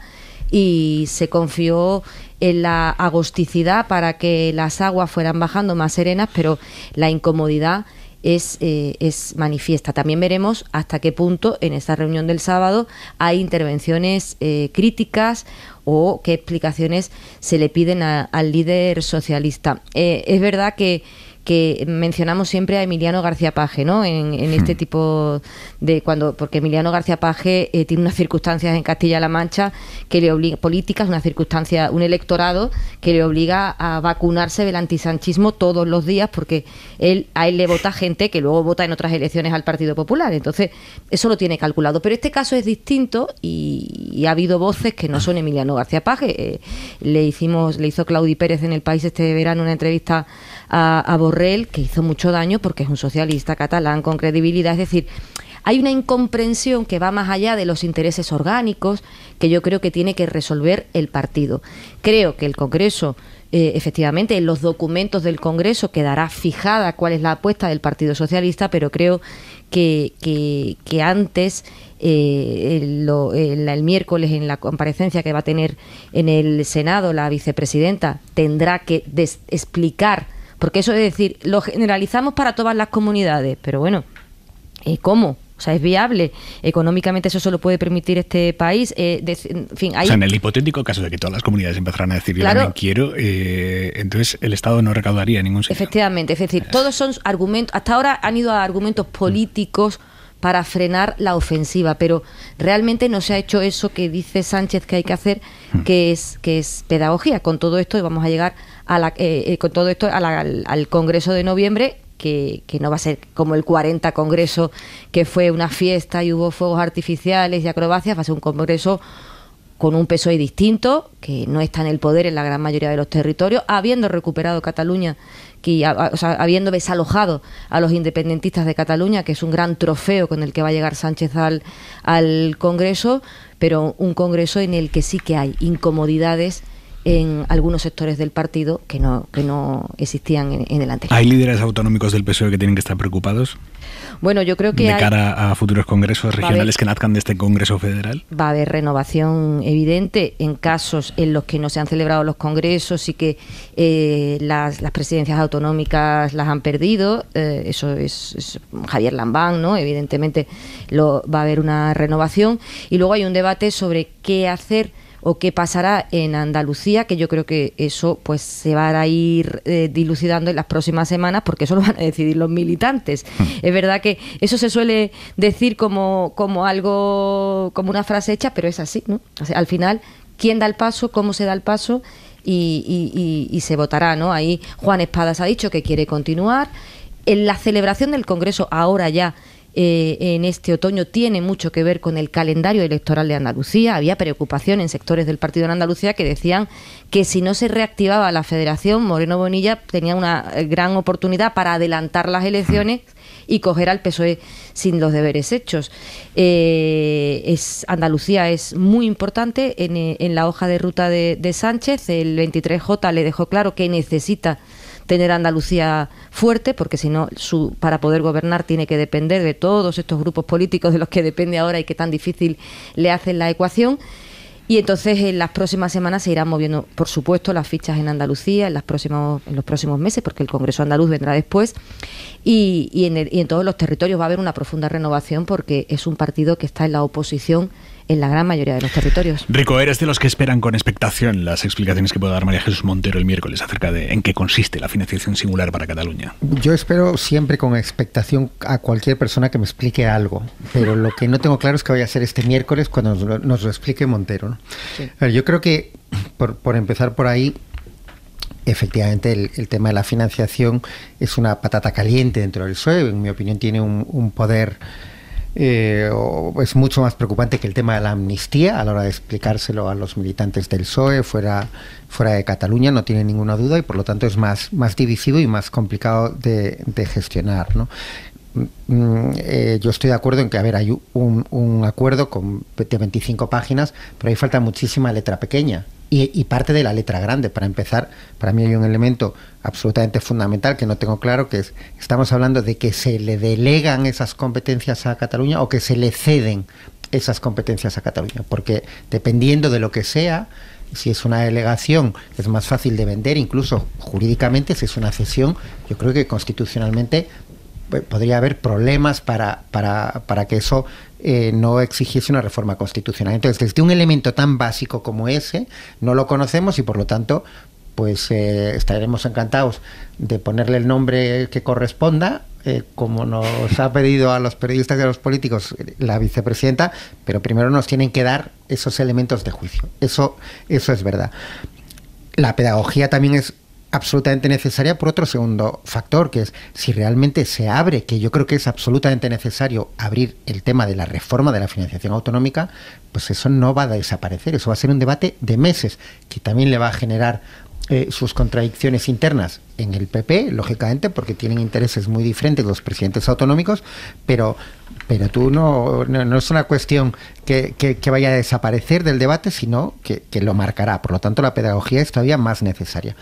y se confió en la agosticidad para que las aguas fueran bajando más serenas, pero la incomodidad es, eh, es manifiesta. También veremos hasta qué punto en esta reunión del sábado hay intervenciones eh, críticas o qué explicaciones se le piden a, al líder socialista. Eh, es verdad que que mencionamos siempre a Emiliano García Paje, ¿no? En, en este tipo de cuando porque Emiliano García Paje eh, tiene unas circunstancias en Castilla-La Mancha que le obliga, políticas, una circunstancia, un electorado que le obliga a vacunarse del antisanchismo todos los días, porque él a él le vota gente que luego vota en otras elecciones al Partido Popular. Entonces, eso lo tiene calculado. Pero este caso es distinto y, y ha habido voces que no son Emiliano García Paje. Eh, le hicimos, le hizo Claudi Pérez en El País este verano una entrevista a, a Borrell, que hizo mucho daño porque es un socialista catalán con credibilidad. Es decir, hay una incomprensión que va más allá de los intereses orgánicos que yo creo que tiene que resolver el partido. Creo que el Congreso, eh, efectivamente, en los documentos del Congreso quedará fijada cuál es la apuesta del Partido Socialista, pero creo que, que, que antes, eh, el, lo, el, el miércoles, en la comparecencia que va a tener en el Senado la vicepresidenta, tendrá que des- explicar. Porque eso es decir, lo generalizamos para todas las comunidades, pero bueno, ¿cómo? O sea, ¿es viable? Económicamente eso solo puede permitir este país. Eh, de, en fin, hay... O sea, en el hipotético caso de que todas las comunidades empezaran a decir, yo claro, también quiero, eh, entonces el Estado no recaudaría en ningún sitio. Efectivamente, es decir, todos son argumentos, hasta ahora han ido a argumentos políticos para frenar la ofensiva, pero realmente no se ha hecho eso que dice Sánchez que hay que hacer, que es que es pedagogía. Con todo esto vamos a llegar a la, eh, eh, con todo esto a la, al, al Congreso de noviembre, que, que no va a ser como el cuarenta Congreso, que fue una fiesta y hubo fuegos artificiales y acrobacias. Va a ser un Congreso con un P S O E distinto, que no está en el poder en la gran mayoría de los territorios, habiendo recuperado Cataluña, que, o sea, habiendo desalojado a los independentistas de Cataluña, que es un gran trofeo con el que va a llegar Sánchez al, al Congreso, pero un Congreso en el que sí que hay incomodidades en algunos sectores del partido que no que no existían en, en el anterior. ¿Hay líderes autonómicos del P S O E que tienen que estar preocupados? Bueno, yo creo que de hay, cara a futuros congresos regionales que nazcan de este Congreso Federal. Va a haber renovación evidente en casos en los que no se han celebrado los congresos y que eh, las, las presidencias autonómicas las han perdido. Eh, eso es, es Javier Lambán, ¿no? Evidentemente lo, va a haber una renovación. Y luego hay un debate sobre qué hacer o qué pasará en Andalucía, que yo creo que eso pues se va a ir eh, dilucidando en las próximas semanas, porque eso lo van a decidir los militantes. Mm. Es verdad que eso se suele decir como, como algo, como una frase hecha, pero es así, ¿no? O sea, al final, ¿quién da el paso? ¿Cómo se da el paso? Y, y, y, y se votará, ¿no? Ahí Juan Espadas ha dicho que quiere continuar. En la celebración del Congreso, ahora ya, Eh, en este otoño, tiene mucho que ver con el calendario electoral de Andalucía. Había preocupación en sectores del partido en Andalucía que decían que si no se reactivaba la federación, Moreno Bonilla tenía una gran oportunidad para adelantar las elecciones y coger al P S O E sin los deberes hechos. Eh, es, Andalucía es muy importante en, en la hoja de ruta de, de Sánchez. El veintitrés J le dejó claro que necesita tener a Andalucía fuerte, porque si no, su, para poder gobernar tiene que depender de todos estos grupos políticos de los que depende ahora y que tan difícil le hacen la ecuación. Y entonces en las próximas semanas se irán moviendo, por supuesto, las fichas en Andalucía en, las próximos, en los próximos meses, porque el Congreso andaluz vendrá después, y, y, en el, y en todos los territorios va a haber una profunda renovación, porque es un partido que está en la oposición en la gran mayoría de los territorios. Rico, ¿eres de los que esperan con expectación las explicaciones que pueda dar María Jesús Montero el miércoles acerca de en qué consiste la financiación singular para Cataluña? Yo espero siempre con expectación a cualquier persona que me explique algo, pero lo que no tengo claro es que vaya a ser este miércoles cuando nos lo, nos lo explique Montero, ¿no? Sí. A ver, yo creo que, por, por empezar por ahí, efectivamente el, el tema de la financiación es una patata caliente dentro del P S O E. En mi opinión tiene un, un poder... Eh, es mucho más preocupante que el tema de la amnistía a la hora de explicárselo a los militantes del P S O E fuera, fuera de Cataluña, no tiene ninguna duda, y por lo tanto es más, más divisivo y más complicado de, de gestionar, ¿no? Eh, yo estoy de acuerdo en que, a ver, hay un, un acuerdo con, de veinticinco páginas, pero ahí falta muchísima letra pequeña y, y parte de la letra grande. Para empezar, para mí hay un elemento absolutamente fundamental que no tengo claro, que es, estamos hablando de que se le delegan esas competencias a Cataluña o que se le ceden esas competencias a Cataluña, porque dependiendo de lo que sea, si es una delegación es más fácil de vender, incluso jurídicamente. Si es una cesión, yo creo que constitucionalmente podría haber problemas para, para, para que eso eh, no exigiese una reforma constitucional. Entonces, desde un elemento tan básico como ese, no lo conocemos y por lo tanto, pues eh, estaremos encantados de ponerle el nombre que corresponda, eh, como nos ha pedido a los periodistas y a los políticos la vicepresidenta, pero primero nos tienen que dar esos elementos de juicio. Eso, eso es verdad. La pedagogía también es absolutamente necesaria por otro segundo factor, que es si realmente se abre, que yo creo que es absolutamente necesario abrir el tema de la reforma de la financiación autonómica, pues eso no va a desaparecer, eso va a ser un debate de meses, que también le va a generar eh, sus contradicciones internas en el P P, lógicamente, porque tienen intereses muy diferentes los presidentes autonómicos, pero pero tú no, no, no es una cuestión que, que, que vaya a desaparecer del debate, sino que, que lo marcará. Por lo tanto, la pedagogía es todavía más necesaria.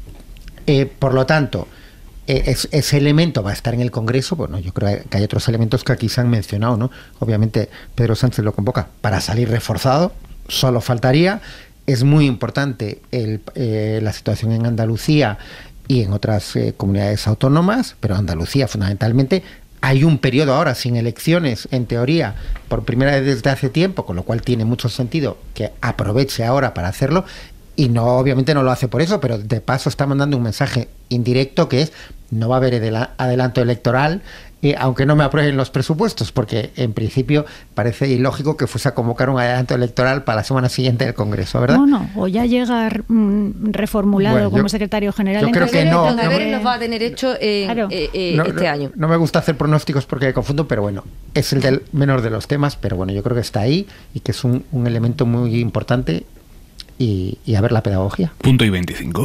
Eh, por lo tanto, eh, es, ese elemento va a estar en el Congreso. Bueno, yo creo que hay otros elementos que aquí se han mencionado, ¿no? Obviamente Pedro Sánchez lo convoca para salir reforzado, solo faltaría. Es muy importante el, eh, la situación en Andalucía y en otras eh, comunidades autónomas, pero Andalucía fundamentalmente. Hay un periodo ahora sin elecciones, en teoría, por primera vez desde hace tiempo, con lo cual tiene mucho sentido que aproveche ahora para hacerlo. Y no, obviamente no lo hace por eso, pero de paso está mandando un mensaje indirecto, que es no va a haber adelanto electoral eh, aunque no me aprueben los presupuestos, porque en principio parece ilógico que fuese a convocar un adelanto electoral para la semana siguiente del Congreso, ¿verdad? No, no, o ya llega mm, reformulado Bueno, yo- como secretario general. yo en creo que no, Los no deberes me- los va a tener hecho en, Claro. eh, eh, No, este no, año. no me gusta hacer pronósticos porque me confundo, pero bueno, es el del menor de los temas, pero bueno, yo creo que está ahí y que es un, un elemento muy importante y, y a ver la pedagogía. Punto y veinticinco.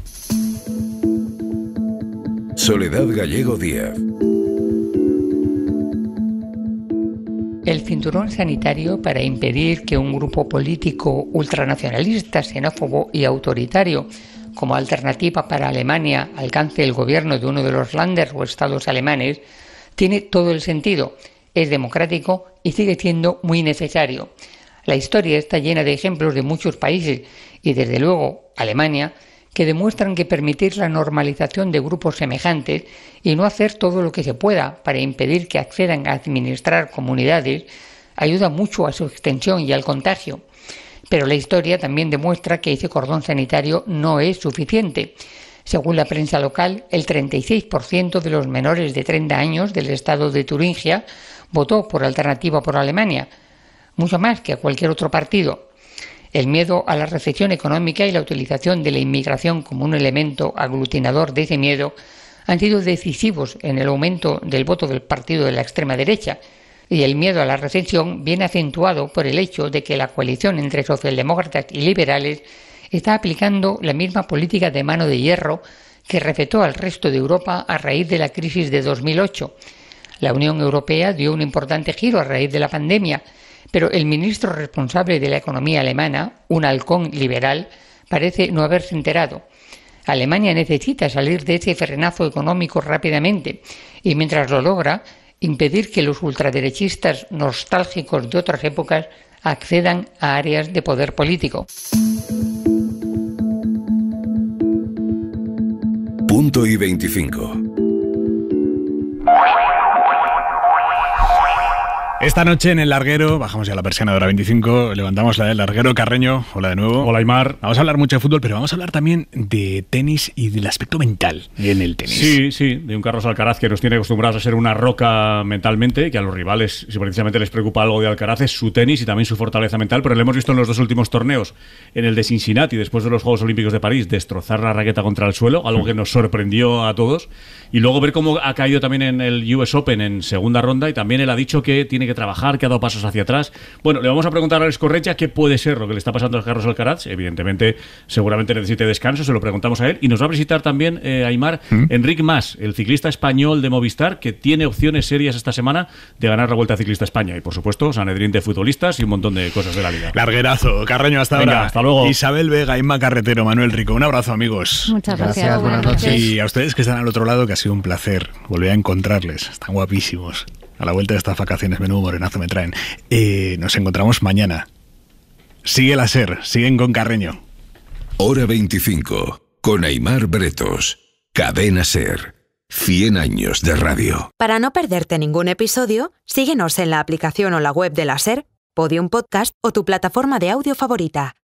Soledad Gallego Díaz. El cinturón sanitario para impedir que un grupo político ultranacionalista, xenófobo y autoritario como alternativa para Alemania alcance el gobierno de uno de los Länder o estados alemanes tiene todo el sentido, es democrático y sigue siendo muy necesario. La historia está llena de ejemplos de muchos países y desde luego Alemania que demuestran que permitir la normalización de grupos semejantes y no hacer todo lo que se pueda para impedir que accedan a administrar comunidades ayuda mucho a su extensión y al contagio. Pero la historia también demuestra que ese cordón sanitario no es suficiente. Según la prensa local, el treinta y seis por ciento de los menores de treinta años del estado de Turingia votó por Alternativa por Alemania, mucho más que a cualquier otro partido. El miedo a la recesión económica y la utilización de la inmigración como un elemento aglutinador de ese miedo han sido decisivos en el aumento del voto del partido de la extrema derecha, y el miedo a la recesión viene acentuado por el hecho de que la coalición entre socialdemócratas y liberales está aplicando la misma política de mano de hierro que recetó al resto de Europa a raíz de la crisis de dos mil ocho. La Unión Europea dio un importante giro a raíz de la pandemia, pero el ministro responsable de la economía alemana, un halcón liberal, parece no haberse enterado. Alemania necesita salir de ese frenazo económico rápidamente y mientras lo logra, impedir que los ultraderechistas nostálgicos de otras épocas accedan a áreas de poder político. Punto y veinticinco. Esta noche en el larguero, bajamos ya la persiana de hora veinticinco, levantamos la del larguero. Carreño, hola de nuevo. Hola, Aimar. Vamos a hablar mucho de fútbol, pero vamos a hablar también de tenis y del aspecto mental en el tenis. Sí, sí, de un Carlos Alcaraz que nos tiene acostumbrados a ser una roca mentalmente, que a los rivales, si precisamente les preocupa algo de Alcaraz, es su tenis y también su fortaleza mental, pero lo hemos visto en los dos últimos torneos, en el de Cincinnati, después de los Juegos Olímpicos de París, destrozar la raqueta contra el suelo, algo que nos sorprendió a todos, y luego ver cómo ha caído también en el U S Open en segunda ronda, y también él ha dicho que tiene que trabajar, que ha dado pasos hacia atrás. Bueno, le vamos a preguntar a Alex Correia qué puede ser lo que le está pasando a Carlos Alcaraz. Evidentemente, seguramente necesite descanso, se lo preguntamos a él. Y nos va a visitar también, eh, Aimar, ¿Mm? Enric Mas, el ciclista español de Movistar, que tiene opciones serias esta semana de ganar la Vuelta Ciclista a España. Y, por supuesto, Sanedrín de futbolistas y un montón de cosas de la liga. Larguerazo. Carreño, hasta Venga, ahora. hasta luego. Isabel Vega, Inma Carretero, Manuel Rico. Un abrazo, amigos. Muchas gracias. Gracias, buenas noches. Y a ustedes que están al otro lado, que ha sido un placer volver a encontrarles. Están guapísimos. A la vuelta de estas vacaciones, menudo morenazo me traen. Eh, nos encontramos mañana. Sigue la SER, siguen con Carreño. Hora veinticinco, con Aimar Bretos. Cadena SER. cien años de radio. Para no perderte ningún episodio, síguenos en la aplicación o la web de la SER, Podium Podcast o tu plataforma de audio favorita.